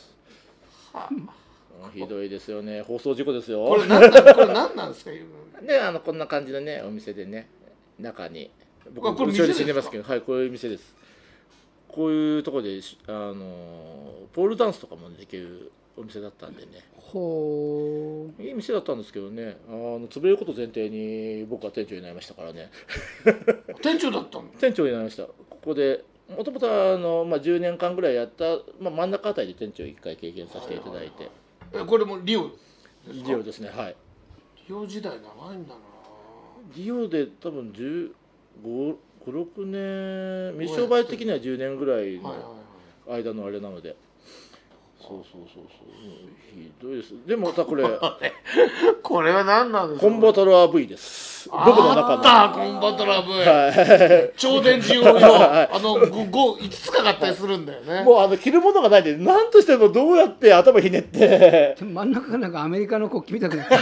Speaker 3: ひどいですよね。放送事故ですよ。
Speaker 2: これ何なんですか。ね
Speaker 3: こんな感じのねお店でね中に
Speaker 2: 僕これ店ですか。
Speaker 3: 死んでますけどはいこういう店です。こういうところでポールダンスとかもできるお店だったんでね。
Speaker 1: ほう。
Speaker 3: いい店だったんですけどね潰れること前提に僕は店長になりましたからね。
Speaker 2: 店長だったの。
Speaker 3: 店長になりました。ここでもともと10年間ぐらいやった、真ん中あたりで店長1回経験させていただいて。
Speaker 2: これもリオ
Speaker 3: リオですね。はい。
Speaker 2: リオ時代長いんだな。
Speaker 3: リオで多分15、6年、未商売的には10年ぐらいの間のあれなので。そうひどいです。でもまたこれ
Speaker 2: これは何なんですか。
Speaker 3: コンバトラー V です。僕の中の
Speaker 2: コンバトラー V。超電磁用の5つかかったりするんだよね。
Speaker 3: もう着るものがないんで何としてもどうやって頭ひねって
Speaker 1: 真ん中がなんかアメリカの国旗みたくなって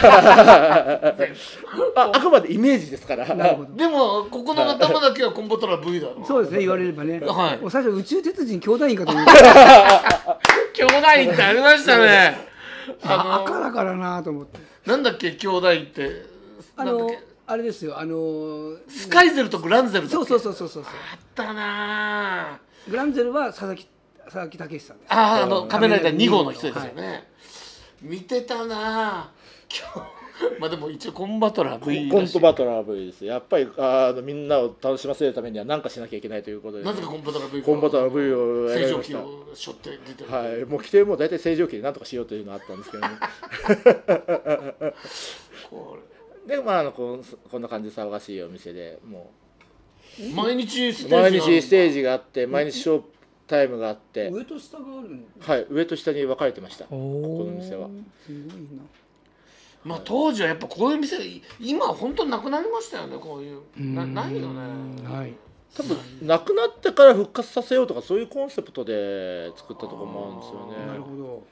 Speaker 3: あくまでイメージですから。
Speaker 2: でもここの頭だけはコンバトラー V だろ。
Speaker 1: そうですね言われればね。最初宇宙鉄人兄弟員かと思う。
Speaker 2: 兄弟ってありましたね。
Speaker 1: 赤だからなと思って。
Speaker 2: なんだっけ兄弟って
Speaker 1: あれですよ、
Speaker 2: スカイゼルとグランゼルだっけ。
Speaker 1: そうあ
Speaker 2: ったな。
Speaker 1: グランゼルは佐々木武さんです。
Speaker 2: 仮面ライダー2号の人ですよね。見てたな。まあでも一応コンバトラー V
Speaker 3: コントバトラー V です。やっぱりみんなを楽しませるためには何かしなきゃいけないということで、
Speaker 2: なぜかコンバトラー V
Speaker 3: を
Speaker 2: 正常期を背負って出てる。
Speaker 3: はい、もう規定も大体正常期で何とかしようというのがあったんですけどね。でこんな感じで騒がしいお店で、も
Speaker 2: う毎日ステ
Speaker 3: ージがあって、毎日ショータイムがあって、
Speaker 1: 上と下があるの。
Speaker 3: はい、上と下に分かれてました、ここの店は。
Speaker 1: すごいな。
Speaker 2: まあ当時はやっぱこういう店、今は本当になくなりましたよね。こういうないよね。
Speaker 1: はい。
Speaker 3: 多分なくなってから復活させようとか、そういうコンセプトで作ったところもあるんですよね。
Speaker 1: なるほど。
Speaker 3: はい、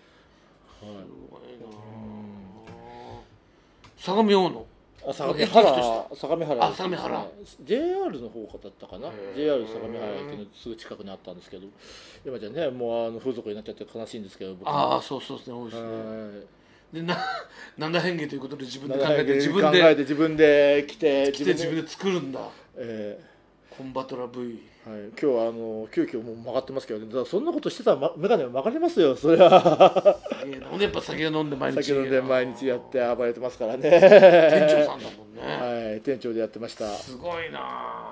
Speaker 2: 相模大野、
Speaker 3: 相模原 JR の方だったかな。 JR 相模原駅のすぐ近くにあったんですけど、今じゃねもう風俗になっちゃって悲しいんですけど、僕
Speaker 2: そうですね、多いですね。で七変化ということで自分で考えて自分で来て自分で作るんだ。コンバトラ V。
Speaker 3: はい、今日は急遽もう曲がってますけどね。だからそんなことしてたらメガネは曲がりますよ、そりゃ。
Speaker 2: やっぱ酒を飲んで毎
Speaker 3: 日やって暴れてますからね。
Speaker 2: 店長さんだもんね。
Speaker 3: はい、店長でやってました。
Speaker 2: すごいな。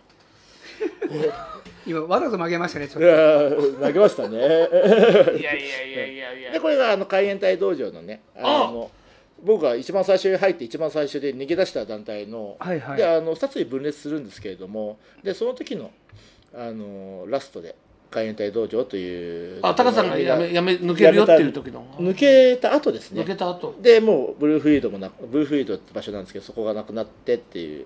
Speaker 1: 今わざと曲げましたね、ちょっ
Speaker 3: と。曲げましたね。いや。でこれが海援隊道場のね、僕が一番最初に入って一番最初で逃げ出した団体の、で2つに分裂するんですけれども、でその時のラストで海援隊道場という、
Speaker 2: 高さんが抜けるよっていう時の
Speaker 3: 抜けた後ですね。
Speaker 2: 抜けた後
Speaker 3: でもうブルーフィールドって場所なんですけど、そこがなくなってっていう。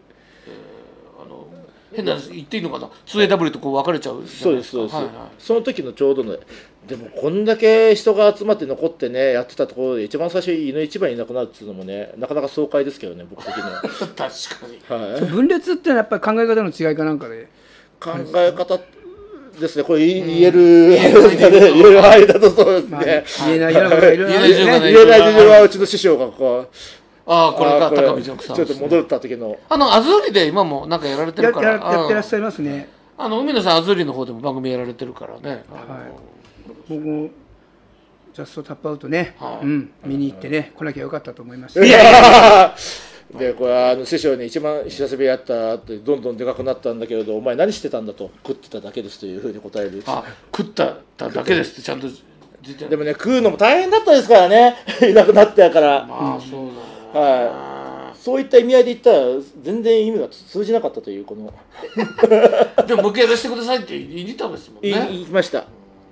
Speaker 2: 変な言っていいのかな、 2AW とこう分かれちゃう。
Speaker 3: そうです。その時のちょうどの、でもこんだけ人が集まって残ってねやってたところで一番最初に犬一番いなくなるっていうのもね、なかなか爽快ですけどね、僕的には。
Speaker 2: 確か
Speaker 1: に。分裂ってのはやっぱり考え方の違いかなんかで。
Speaker 3: 考え方ですね、これ言える範囲だとそうですね。
Speaker 1: 言えない事
Speaker 3: 情はうちの師匠がこう。
Speaker 2: これが高見塾さん、
Speaker 3: ちょっと戻った時の
Speaker 2: アズーリで今もなんかやられてるから、
Speaker 1: やってらっしゃいますね。
Speaker 2: 海野さんアズーリの方でも番組やられてるからね。
Speaker 1: 僕もジャストタップアウトね、見に行ってね来なきゃよかったと思いました。
Speaker 3: でこれ師匠に一番久しぶりやったってどんどんでかくなったんだけれど、お前何してたんだと、食ってただけですというふうに答える。
Speaker 2: 食っただけですってちゃんと。
Speaker 3: でもね、食うのも大変だったですからね。いなくなってやから。
Speaker 2: そうだ。
Speaker 3: そういった意味合いで言ったら全然意味が通じなかったという、この
Speaker 2: でももう一回やらせてくださいって言いたんですもんね。
Speaker 3: 言いました。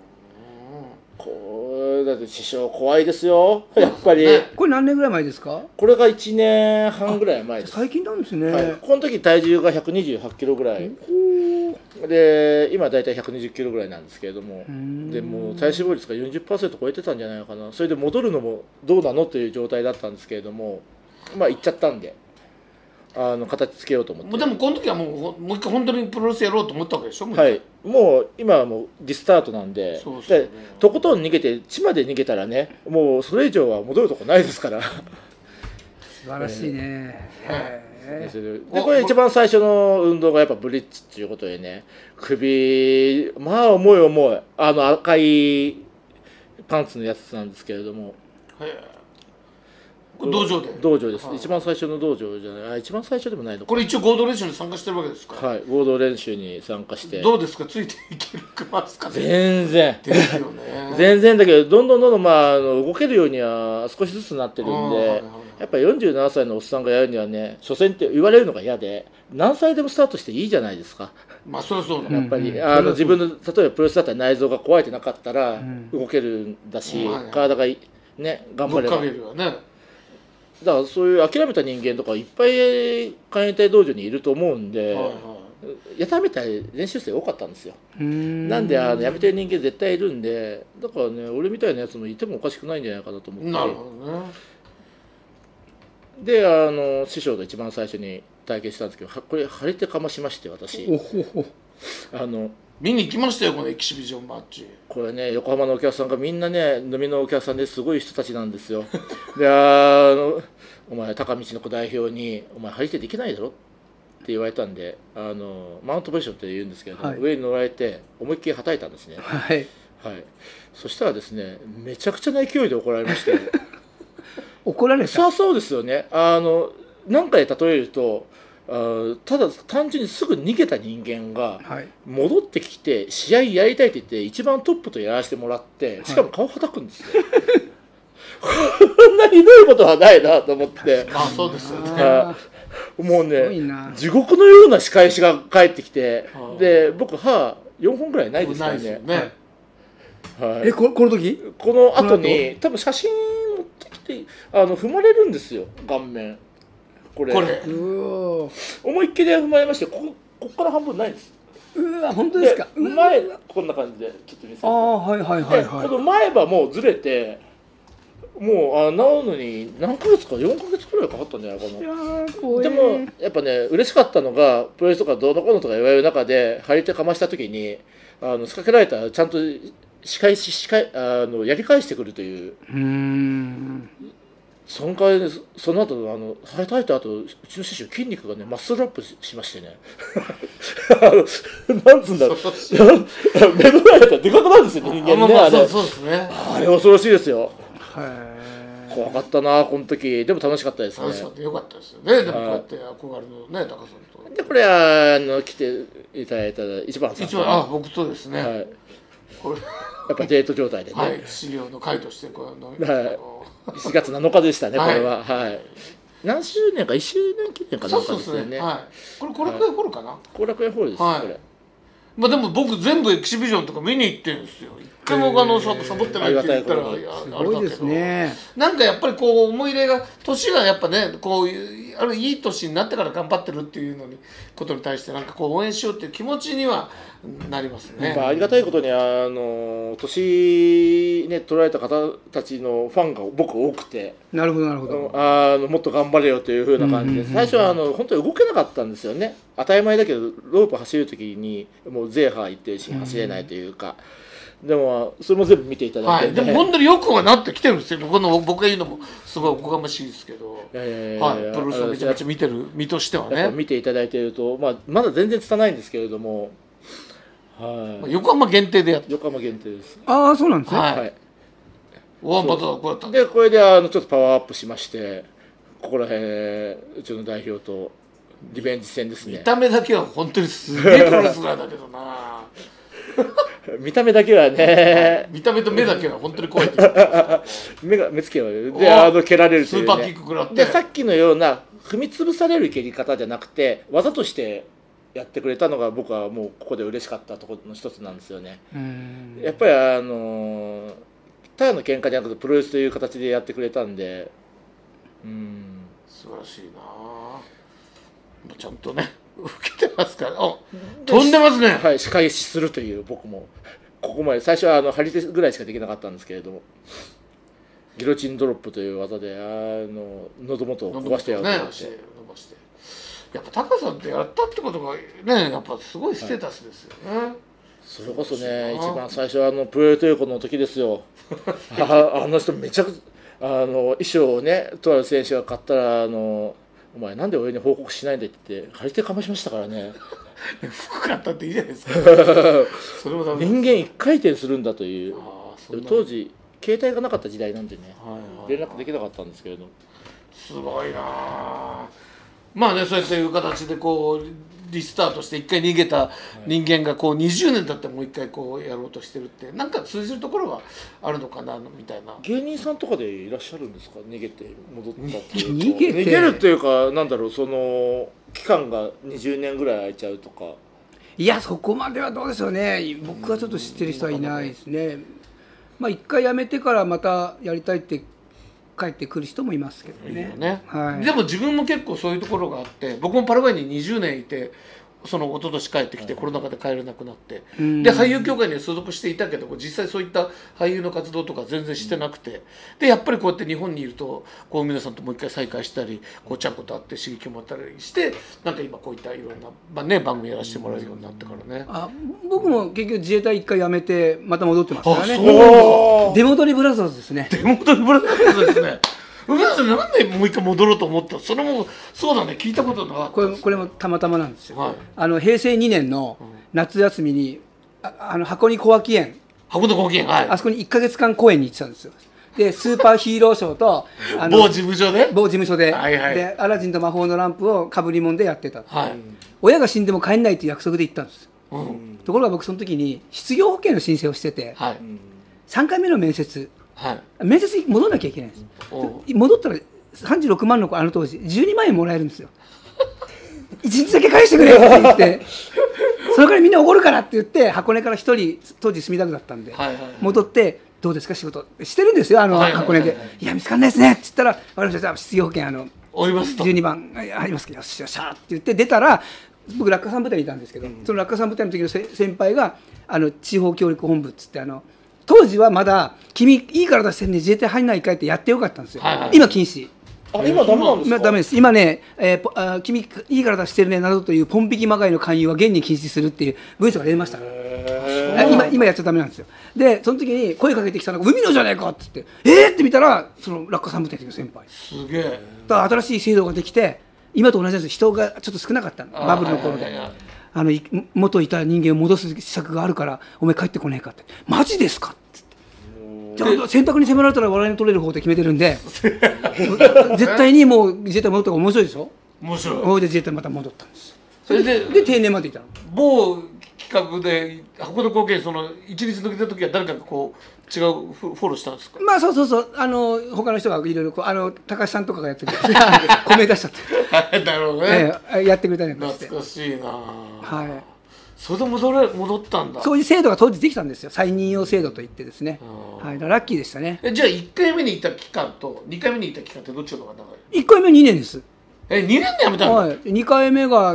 Speaker 3: これだって師匠怖いですよ、やっぱり。
Speaker 1: これ何年ぐらい前ですか？
Speaker 3: これが1年半ぐらい前です。
Speaker 1: 最近なんですね。
Speaker 3: この時体重が128キロぐらいで、今だいたい120キロぐらいなんですけれども、でも体脂肪率が 40% 超えてたんじゃないのかな。それで戻るのもどうなのという状態だったんですけれども、まあ行っちゃったんで形つけようと思って。
Speaker 2: でもこの時はもう一回本当にプロレスやろうと思ったわけでしょ。
Speaker 3: はい、もう今はもうリスタートなんで、でとことん逃げて地まで逃げたらね、もうそれ以上は戻るとこないですから。
Speaker 1: 素晴らしいね。
Speaker 3: でこれ一番最初の運動がやっぱブリッジっていうことでね、首まあ重い赤いパンツのやつなんですけれども、
Speaker 2: 道場
Speaker 3: です。一番最初の道場じゃない、一番最初でもないのか。
Speaker 2: これ一応合同練習に参加してるわけですか。
Speaker 3: はい、合同練習に参加して。
Speaker 2: どうですか、ついていけるますかね。
Speaker 3: 全然
Speaker 2: ですよね。
Speaker 3: 全然だけど、どんどん動けるようには少しずつなってるんで、やっぱり47歳のおっさんがやるにはね、所詮って言われるのが嫌で、何歳でもスタートしていいじゃないですか。
Speaker 2: まあそりゃそうだ。
Speaker 3: やっぱり自分の例えばプロレスだったら内臓が壊れてなかったら動けるんだし、体がね頑張れば。だからそういう諦めた人間とかいっぱい海援隊道場にいると思うんで、やめた練習生多かったんですよ。なんでやめてる人間絶対いるんで、だからね俺みたいなやつもいてもおかしくないんじゃないかなと思って。
Speaker 2: なるほどね。
Speaker 3: で師匠と一番最初に体験したんですけど、これ張り手かましまして私。
Speaker 2: 見に行きましたよこのエキシビジョンマッチ。
Speaker 3: これね、横浜のお客さんがみんなね、飲みのお客さんですごい人たちなんですよ。でお前高道の子代表に「お前張り手できないだろ?」って言われたんで、マウントポジションって言うんですけど、上に乗られて思いっきりはたいたんですね。はい、そしたらですね、めちゃくちゃな勢いで怒られまして
Speaker 1: 怒られた。
Speaker 3: そうですよね。何回例えると、ただ単純にすぐ逃げた人間が戻ってきて試合やりたいって言って一番トップとやらせてもらって、しかも顔はたくんですよ。こんなひどいことはないなと思って。
Speaker 2: そうですよね。
Speaker 3: もうね、地獄のような仕返しが返ってきて、で僕歯4本ぐらいないですからね。
Speaker 1: この時、
Speaker 3: この後に多分写真持ってきて踏まれるんですよ、顔面。これ思いっきり踏まれまして、ここから半分ないです。
Speaker 1: 本当ですか。
Speaker 3: 前こんな感じでちょっと見せて。この前歯もうずれて、もう治るのに何ヶ月か4ヶ月くらいかかったんじゃないかな。でもやっぱね、嬉しかったのが、プロレスとかどうのこうのとか言われる中で張り手かました時に仕掛けられたらちゃんと仕返しやり返してくるという。その代わりその後はたいた後、うちの師匠筋肉がねマッスルアップしましてねなんつうんだろう、目の前だったらでかくなるんですよ、人間ね。あれ恐ろしいですよ。怖かったなこの時。でも楽しかったですね。
Speaker 2: 楽しかった、よかったですよね。でもこうやって憧れのね、高さんと。
Speaker 3: でこれ来ていただいた一番さん。
Speaker 2: 僕とですね。これ
Speaker 3: やっぱデート状態でね。
Speaker 2: 資料の会としてこの
Speaker 3: 4月7日でしたね、これは。何周年か1周年記念かなんかですよね。
Speaker 2: これ後楽園ホールかな。
Speaker 3: 後楽園ホールですこれ。
Speaker 2: まあでも僕全部エキシビジョンとか見に行ってるんですよ。一回もサボってないって言ったらあれだけど、なんかやっぱりこう思い入れが、年がやっぱね、こういういい年になってから頑張ってるっていうことに対してなんかこう応援しようっていう気持ちにはなりますね。
Speaker 3: ありがたいことに年ね取られた方たちのファンが僕多くて、
Speaker 1: なるほどなるほど、
Speaker 3: もっと頑張れよという風な感じで、最初は本当に動けなかったんですよね。当たり前だけどロープ走る時にもうゼーハー行ってるし走れないというか、でもそれも全部見ていただいて、
Speaker 2: でも本当によくはなってきてるんですよ。僕が言うのもすごいおこがましいですけど、プロレスをめちゃめちゃ見てる身としてはね、
Speaker 3: 見ていただいていると、まだ全然拙いんですけれども、
Speaker 2: 横浜限定でやって、
Speaker 3: 横浜限定です。
Speaker 1: そうなんですね。
Speaker 3: でこれでちょっとパワーアップしまして、ここら辺うちの代表とリベンジ戦ですね。
Speaker 2: 見た目だけは本当にすげえプロレスラーだけどな
Speaker 3: 見た目だけはね、
Speaker 2: 見た目と目だけは本当に怖いって
Speaker 3: 目つけられるで蹴られるというね。
Speaker 2: スーパーキック食らって、
Speaker 3: でさっきのような踏み潰される蹴り方じゃなくて技としてやってくれたのが、僕はもうここで嬉しかったところの一つなんですよね。やっぱりただの喧嘩じゃなくてプロレスという形でやってくれたんで、
Speaker 2: 素晴らしいな。ちゃんとね受けてますから、飛んでますね。
Speaker 3: 仕返しするという。僕もここまで最初は張り手ぐらいしかできなかったんですけれども、ギロチンドロップという技で喉元を壊してやると思って、
Speaker 2: やっぱ高さんってやったってことがね、やっぱすごいステータスですよね。
Speaker 3: それこそね、一番最初プエルトリコの時ですよあの人めちゃくちゃ衣装をね、とある選手が買ったらお前なんで俺に報告しないんだって言って張り手かましましたからね
Speaker 2: 服買ったっていいじゃないですかそれも
Speaker 3: 人間一回転するんだという。当時携帯がなかった時代なんでね、連絡できなかったんですけれど。
Speaker 2: すごいな。まあね、そうやっていう形でこうリスタートして一回逃げた人間がこう20年経ってもう一回こうやろうとしてるって、なんか通じるところはあるのかなみたいな。
Speaker 3: 芸人さんとかでいらっしゃるんですか、逃げて戻ったっていうか。逃げるっていうか、なんだろう、その期間が20年ぐらい空いちゃうとか。
Speaker 1: いや、そこまではどうでしょうね。僕はちょっと知ってる人はいないですね。一回辞めてからまたやりたいって帰ってくる人もいますけどね。
Speaker 2: でも自分も結構そういうところがあって、僕もパラグアイに20年いてその一昨年帰ってきてコロナ禍で帰れなくなって、で俳優協会には所属していたけど実際そういった俳優の活動とか全然してなくて、でやっぱりこうやって日本にいるとこう皆さんともう一回再会したりこうちゃんこと会って刺激をもらったりして、なんか今こういったいろんな、番組やらせてもらえるようになってからね。
Speaker 1: 僕も結局自衛隊一回辞めてまた戻ってますからね。出戻りブラザーズですね。
Speaker 2: 出戻りブラザーズですね。梅田さんなんでもう一回戻ろうと思った？それもそうだね、聞いたことなかった。
Speaker 1: これもたまたまなんですよ。平成2年の夏休みに箱根小涌園、
Speaker 2: 箱根小涌園、
Speaker 1: あそこに1ヶ月間公演に行ってたんですよ。でスーパーヒーローショーと
Speaker 2: 某事務所で
Speaker 1: でアラジンと魔法のランプをかぶりもんでやってた。親が死んでも帰んないという約束で行ったんです。ところが僕その時に失業保険の申請をしてて、3回目の面接、面接に戻らなきゃいけないんです。戻ったら36万の子、当時12万円もらえるんですよ。1日だけ返してくれって言ってそれからみんなおごるからって言って箱根から1人当時墨田区だったんで戻って「どうですか仕事してるんですよ箱根で。いや見つかんないですね」って言ったら「私は失業保険12番ありますけどよしよっしゃ」って言って出たら、僕落下山部隊にいたんですけど、その落下山部隊の時の先輩が地方協力本部っつって当時はまだ「君いい体してるね自衛隊入んないかい」ってやってよかったんですよ。今禁止。
Speaker 3: 今ダメなんですか？
Speaker 1: ダメです。今ね、君いい体してるねなどというポン引きまがいの勧誘は現に禁止するっていう文書が出ましたから。今やっちゃダメなんですよ。でその時に声かけてきたのが「海野じゃねえか」って言ってって見たらその落下山部隊の先輩。
Speaker 2: すげえ。
Speaker 1: だから新しい制度ができて今と同じなんです。人がちょっと少なかったバブルの頃で。元いた人間を戻す施策があるからお前帰ってこねえかって。マジですかってじゃあ選択に迫られたら笑いの取れる方で決めてるんで絶対にもう自衛隊戻った方が面白いでしょ。
Speaker 2: 面白い。
Speaker 1: で自衛隊また戻ったんです。それで定年までいたの。
Speaker 2: 某企画で箱根高原一律抜けた時は誰かがこう違うフォローしたんですか？
Speaker 1: そう他の人がいろいろ高橋さんとかがやってくれて米出しちゃって
Speaker 2: なるほどね、
Speaker 1: やってくれたりなんかして。
Speaker 2: 懐かしいな。
Speaker 1: はい。
Speaker 2: それで戻ったんだ。
Speaker 1: そういう制度が当時できたんですよ。再任用制度といってですね。ラッキーでしたね。
Speaker 2: じゃあ1回目にいた期間と2回目にいた期間ってどっちの方が長い？
Speaker 1: 1回目2年です。
Speaker 2: 2年で辞めたの？
Speaker 1: はい。2回目が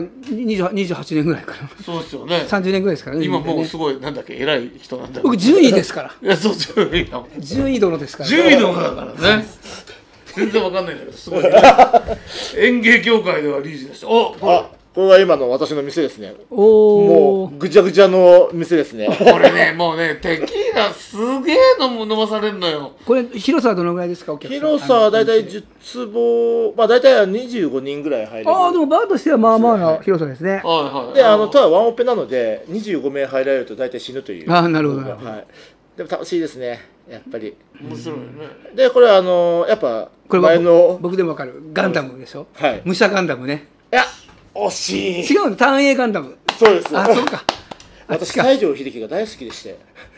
Speaker 1: 28年ぐらいかな。
Speaker 2: そうですよね。
Speaker 1: 30年ぐらいですからね。
Speaker 2: 今もうすごいなんだっけ偉い人なんだ。
Speaker 1: 僕10位ですから。
Speaker 2: いやそう10位だもん。
Speaker 1: 10位殿ですから。
Speaker 2: 10位殿だからね。全然わかんないんだけどすごい、ね。園芸業界ではリージでした。
Speaker 3: これが今の私の店ですね。
Speaker 1: も
Speaker 3: うぐちゃぐちゃの店ですね。
Speaker 2: これねもうねテキーラすげえ飲まされるのよ。
Speaker 1: これ広さはどのぐらいですか？お客さん。
Speaker 3: 広さはだいたい10坪、大体25人ぐらい入る。
Speaker 1: でもバーとしてはまあまあな広さですね。
Speaker 3: でただワンオペなので25名入られると大体死ぬという。
Speaker 1: なるほど。
Speaker 3: でも楽しいですねやっぱり。
Speaker 2: 面白いね。
Speaker 3: でこれやっぱ前の
Speaker 1: 僕でもわかるガンダムでしょ。
Speaker 3: はい。
Speaker 1: 武者ガンダムね。
Speaker 3: いや惜しい。
Speaker 1: 違うの、単影ガンダム。
Speaker 3: そうです。
Speaker 1: そうか。
Speaker 3: 私西城秀樹が大好きでして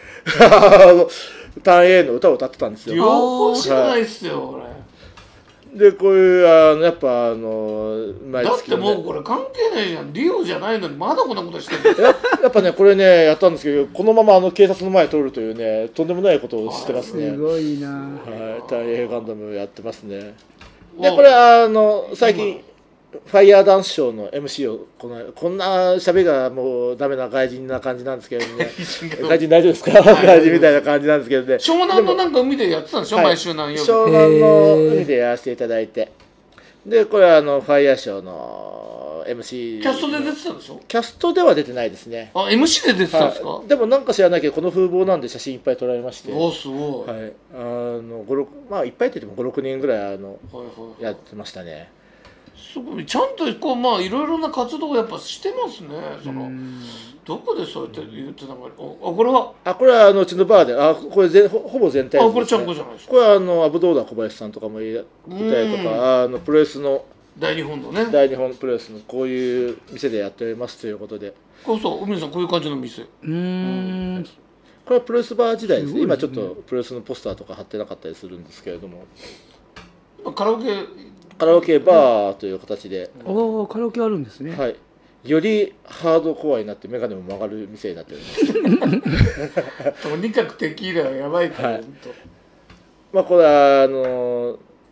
Speaker 3: 単影の歌を歌ってたんですよ。
Speaker 2: 両方知らないっすよこ
Speaker 3: れ。でこういうやっぱ
Speaker 2: だってもうこれ関係ないじゃん。リオじゃないのにまだこんなことしてる。
Speaker 3: やっぱねこれねやったんですけどこのまま警察の前通るというねとんでもないことをしてますね。
Speaker 1: すごいな。
Speaker 3: はい、単影ガンダムやってますね。でこれ最近ファイヤーダンスショーの MC をこんな喋りがもうダメな外人な感じなんですけどね。外人大丈夫ですか？外人みたいな感じなんですけどね。
Speaker 2: 湘南のなんか海でやってたんでしょ、毎週何曜日。
Speaker 3: 湘南の海でやらせていただいて、でこれはファイヤーショーの MC。
Speaker 2: キャストで出てたんでしょ？
Speaker 3: キャストでは出てないですね。
Speaker 2: MC で出てたんですか？
Speaker 3: でもなんか知らないけどこの風貌なんで写真いっぱい撮られまして。
Speaker 2: すごい。
Speaker 3: はい。いっぱいって言っても5、6人ぐらいやってましたね。
Speaker 2: すごいちゃんといろいろな活動をやっぱしてますね。どこでそうやって言ってたのか。これは
Speaker 3: うちのバーでこれほぼ全体です、ね。
Speaker 2: これちゃんこじゃないですか。
Speaker 3: これはアブドーダー小林さんとかもいたりとかプロレスの
Speaker 2: 大日本のね
Speaker 3: 大日本プロレスのこういう店でやっておりますということで。
Speaker 2: そう海野さんこういう感じの店。こ
Speaker 3: れはプロレスバー時代ですね。今ちょっとプロレスのポスターとか貼ってなかったりするんですけれども。
Speaker 2: カラオケ
Speaker 3: バーという形で。
Speaker 1: カラオケあるんですね。
Speaker 3: はい。よりハードコアになってメガネも曲がる店になってるんです。
Speaker 2: とにかくテキーラはやばいから。
Speaker 3: これは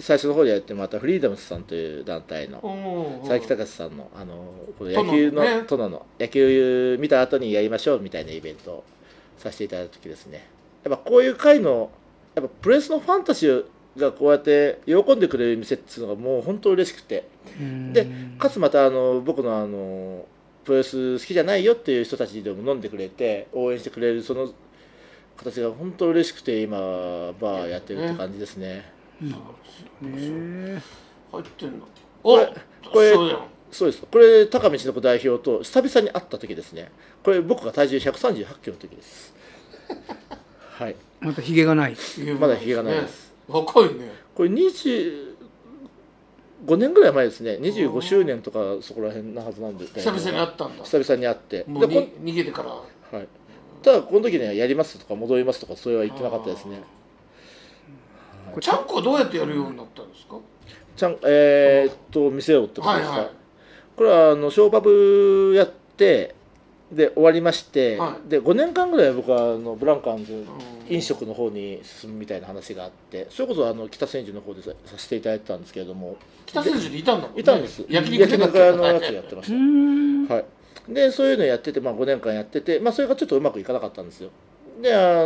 Speaker 3: 最初の方でやってもらったフリーダムスさんという団体の佐伯隆さんのこの野球の殿の野球見た後にやりましょうみたいなイベントをさせていただいた時ですね、やっぱこういう会のやっぱプロレスのファンたちがこうやって喜んでくれる店っていうのがもう本当嬉しくて、でかつまた僕のプロレス好きじゃないよっていう人たちでも飲んでくれて応援してくれるその形が本当嬉しくて今バーやってるって感じですね。
Speaker 2: なるほどね。入ってんの。
Speaker 3: これそうです。これ高道の子代表と久々に会った時ですね。これ僕が体重138キロの時です。はい。
Speaker 1: まだヒゲがない。
Speaker 3: まだヒゲがないです。
Speaker 2: 若いね。
Speaker 3: これ25年ぐらい前ですね。25周年とかそこら辺なはずなんで。
Speaker 2: 久々に会ったんだ。
Speaker 3: 久々に会って。
Speaker 2: もう逃げてから。
Speaker 3: はい。ただこの時にはやりますとか戻りますとかそれは言ってなかったですね。
Speaker 2: ちゃんこはどうやってやるようになったんですか？
Speaker 3: 見せようってことですか？これはショーパブやってで終わりまして、で5年間ぐらい僕はブランカンズ飲食の方に進むみたいな話があって、それこそ北千住の方でさせていただいてたんですけれども、
Speaker 2: 北千住にいたんだもんね。
Speaker 3: いたんです。
Speaker 2: 焼肉屋
Speaker 3: のやつやってました。はい。でそういうのやってて、5年間やってて、それがちょっとうまくいかなかったんですよ。で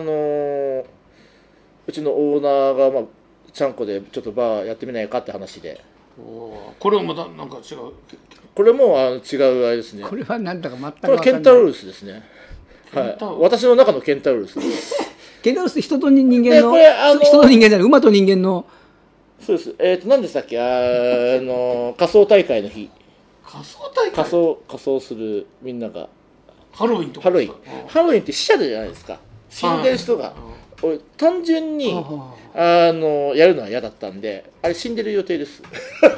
Speaker 3: うちのオーナーがちゃんこでちょっとバーやってみないかって話で。
Speaker 2: これもまたなんか違う。
Speaker 3: これも違うあれですね。
Speaker 1: これはなんだか全く分かんない。
Speaker 3: これはケンタウロスですね。はい。私の中のケンタウロス。
Speaker 1: ケンタウロスって人と人間の人と人間じゃない、馬と人間の。
Speaker 3: そうです。何でしたっけ仮装大会の日。
Speaker 2: 仮装大会。
Speaker 3: 仮装するみんなが。
Speaker 2: ハロウィンとか。
Speaker 3: ハロウィンって死者じゃないですか。死んでる人が。俺単純にやるのは嫌だったんで、あれ死んでる予定です。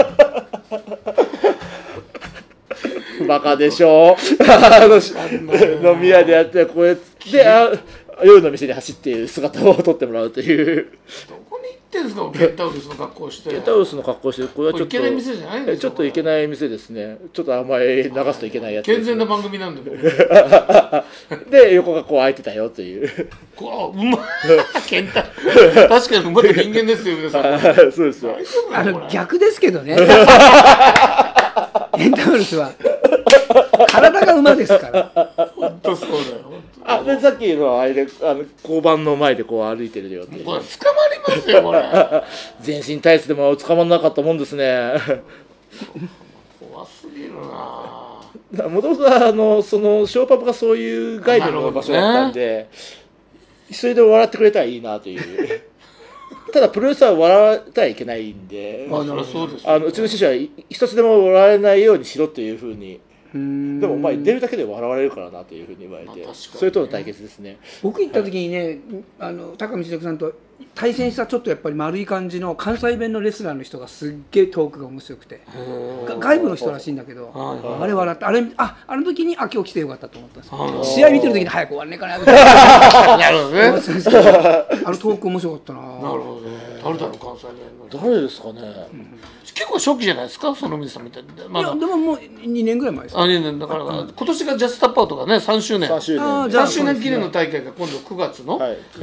Speaker 3: バカでしょ。飲み屋でやってこうやって夜の店に走っている姿を撮ってもらうという。
Speaker 2: どこに行ってんですか、ケンタウロスの格好して。
Speaker 3: ケンタウロスの格好して、これはちょっと
Speaker 2: いけない店じゃないんですか。
Speaker 3: ちょっといけない店ですね。ちょっとあんまり流すといけないやつです、ね。
Speaker 2: 健全な番組なんで。
Speaker 3: で横がこう開いてたよという。
Speaker 2: ケンタ確かに馬と人間ですよ皆さん。
Speaker 3: そうですよ。
Speaker 1: 逆ですけどね。ケンタウロスは体が馬ですから。
Speaker 2: 本当そうだよ。
Speaker 3: でさっきのあれで交番の前でこう歩いてるよって。
Speaker 2: これ捕まりますよこれ。
Speaker 3: 全身タイツでも捕まんなかったもんですね。
Speaker 2: 怖すぎるな。
Speaker 3: もともとそのショーパブがそういう外部の場所だったんで、それで笑ってくれたらいいなという。ただプロレスは笑ったらいけないんで、うちの師匠は一つでも笑えないようにしろというふうに。でも出るだけで笑われるからなというふうに言われて、それとの対決ですね。
Speaker 1: 僕行った時にね、高見千作さんと対戦したちょっとやっぱり丸い感じの関西弁のレスラーの人がすっげえトークが面白くて、外部の人らしいんだけど、あれ笑って、あの時に今日来てよかったと思ったんですよ。試合見てる時に早く終わんねえかなみたいな。
Speaker 2: なるほどね。
Speaker 1: あのトーク面白かったな。
Speaker 2: なるほど。誰だろう関西弁の。
Speaker 3: 誰ですかね。
Speaker 2: 結構初期じゃないですか、その水さんみたいな。
Speaker 1: いやでももう2年ぐらい前です。
Speaker 2: 2年だから今年がジャスタッパーとかね3周年。3周年記念の大会が今度9月の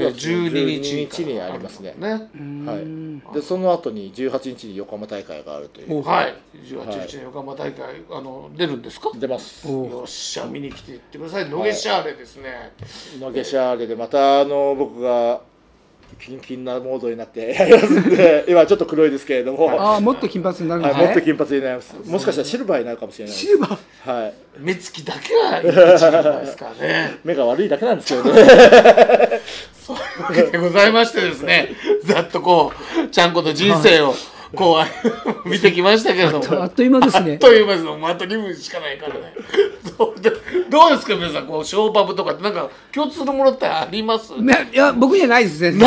Speaker 2: 12日
Speaker 3: にありますね。はい。でその後に18日に横浜大会があるという。
Speaker 2: はい。18日に横浜大会出るんですか？
Speaker 3: 出ます。
Speaker 2: よっしゃ見に来ていってください。ノゲシャーレですね。
Speaker 3: ノゲシャーレでまた僕がキンキンなモードになってやりますんで、今ちょっと黒いですけれども、
Speaker 1: もっと金髪になるんですね。
Speaker 3: もっと金髪になります。もしかしたらシルバーになるかもしれない。
Speaker 1: シルバー。
Speaker 3: はい。
Speaker 2: 目つきだけは一致ですからね。
Speaker 3: 目が悪いだけなんですけどね。
Speaker 2: そういうわけでございましてですね、ざっとこうちゃんこと人生をこう見てきましたけれども、
Speaker 1: あっという間ですね。
Speaker 2: あっという間です。もうあと2分しかないからね。どうですか皆さん、こうショーパブとかってなんか共通するものってあります？
Speaker 1: いや僕にはないです全然。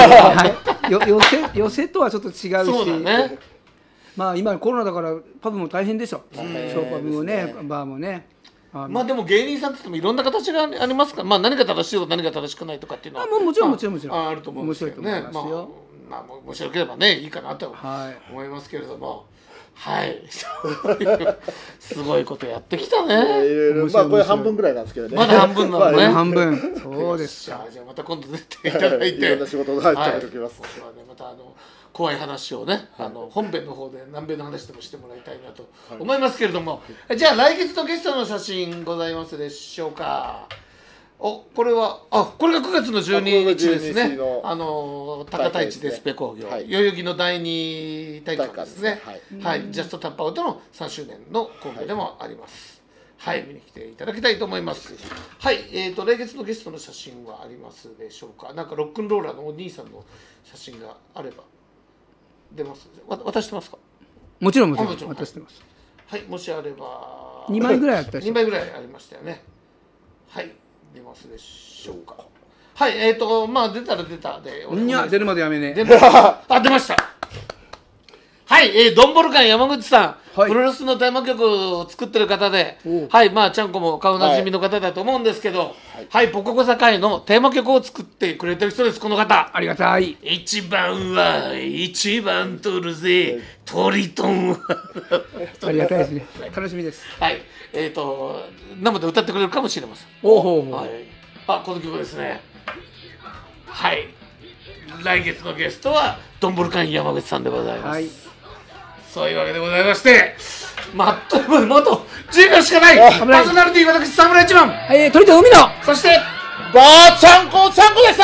Speaker 1: 寄せとはちょっと違うし。
Speaker 2: そうだね。
Speaker 1: 今コロナだからパブも大変でしょ。ショーパブもね、バーもね。
Speaker 2: でも芸人さんって言ってもいろんな形がありますから、何が正しいとか何が正しくないとかっていうのは
Speaker 1: もちろん
Speaker 2: あると思うんですけどね。面白ければねいいかなと思いますけれども、 はいすごいことやってきたね。
Speaker 3: まあこれ半分ぐらいなんですけどね。
Speaker 2: まだ半分なのね。
Speaker 1: 半分。そうですか。
Speaker 2: じゃあまた今度出ていただいて、
Speaker 3: いろんな仕事をやっておきます。
Speaker 2: また怖い話をね、本編の方で南米の話でもしてもらいたいなと思いますけれども、じゃあ来月のゲストの写真ございますでしょうか。これはこれが9月の12日ですね。高田市デスペ工業、代々木の第二体育館ですね。はい、ジャストタップアウトの3周年の工業でもあります。はい、見に来ていただきたいと思います。はい、来月のゲストの写真はありますでしょうか。なんかロックンローラーのお兄さんの写真があれば出ます。渡してますか。
Speaker 1: もちろん渡してます。
Speaker 2: はい、もしあれば
Speaker 1: 2枚ぐらいあった
Speaker 2: 2枚ぐらいありましたよね。はい、出ますでしょうか。はい、まあ出たら出たで。
Speaker 1: いや出るまでやめね。
Speaker 2: 出ました。はい、ドンボルカン山口さん、プロレスのテーマ曲を作ってる方で、はい、まあちゃんこも顔なじみの方だと思うんですけど、はい、ポココサ会のテーマ曲を作ってくれてる人です。この方。
Speaker 1: ありがたい。
Speaker 2: 一番は一番取るぜ、トリトンは。
Speaker 1: ありがたいですね。楽しみです。
Speaker 2: はい、生で歌ってくれるかもしれません。はい、この曲ですね。はい。来月のゲストはドンボルカン山口さんでございます。そういうわけでございまして、あっという間にあと10秒しかない。パーソナリティ私サムライ一番。
Speaker 1: トリトン海野。
Speaker 2: そして
Speaker 3: ばあちゃんこちゃんこです。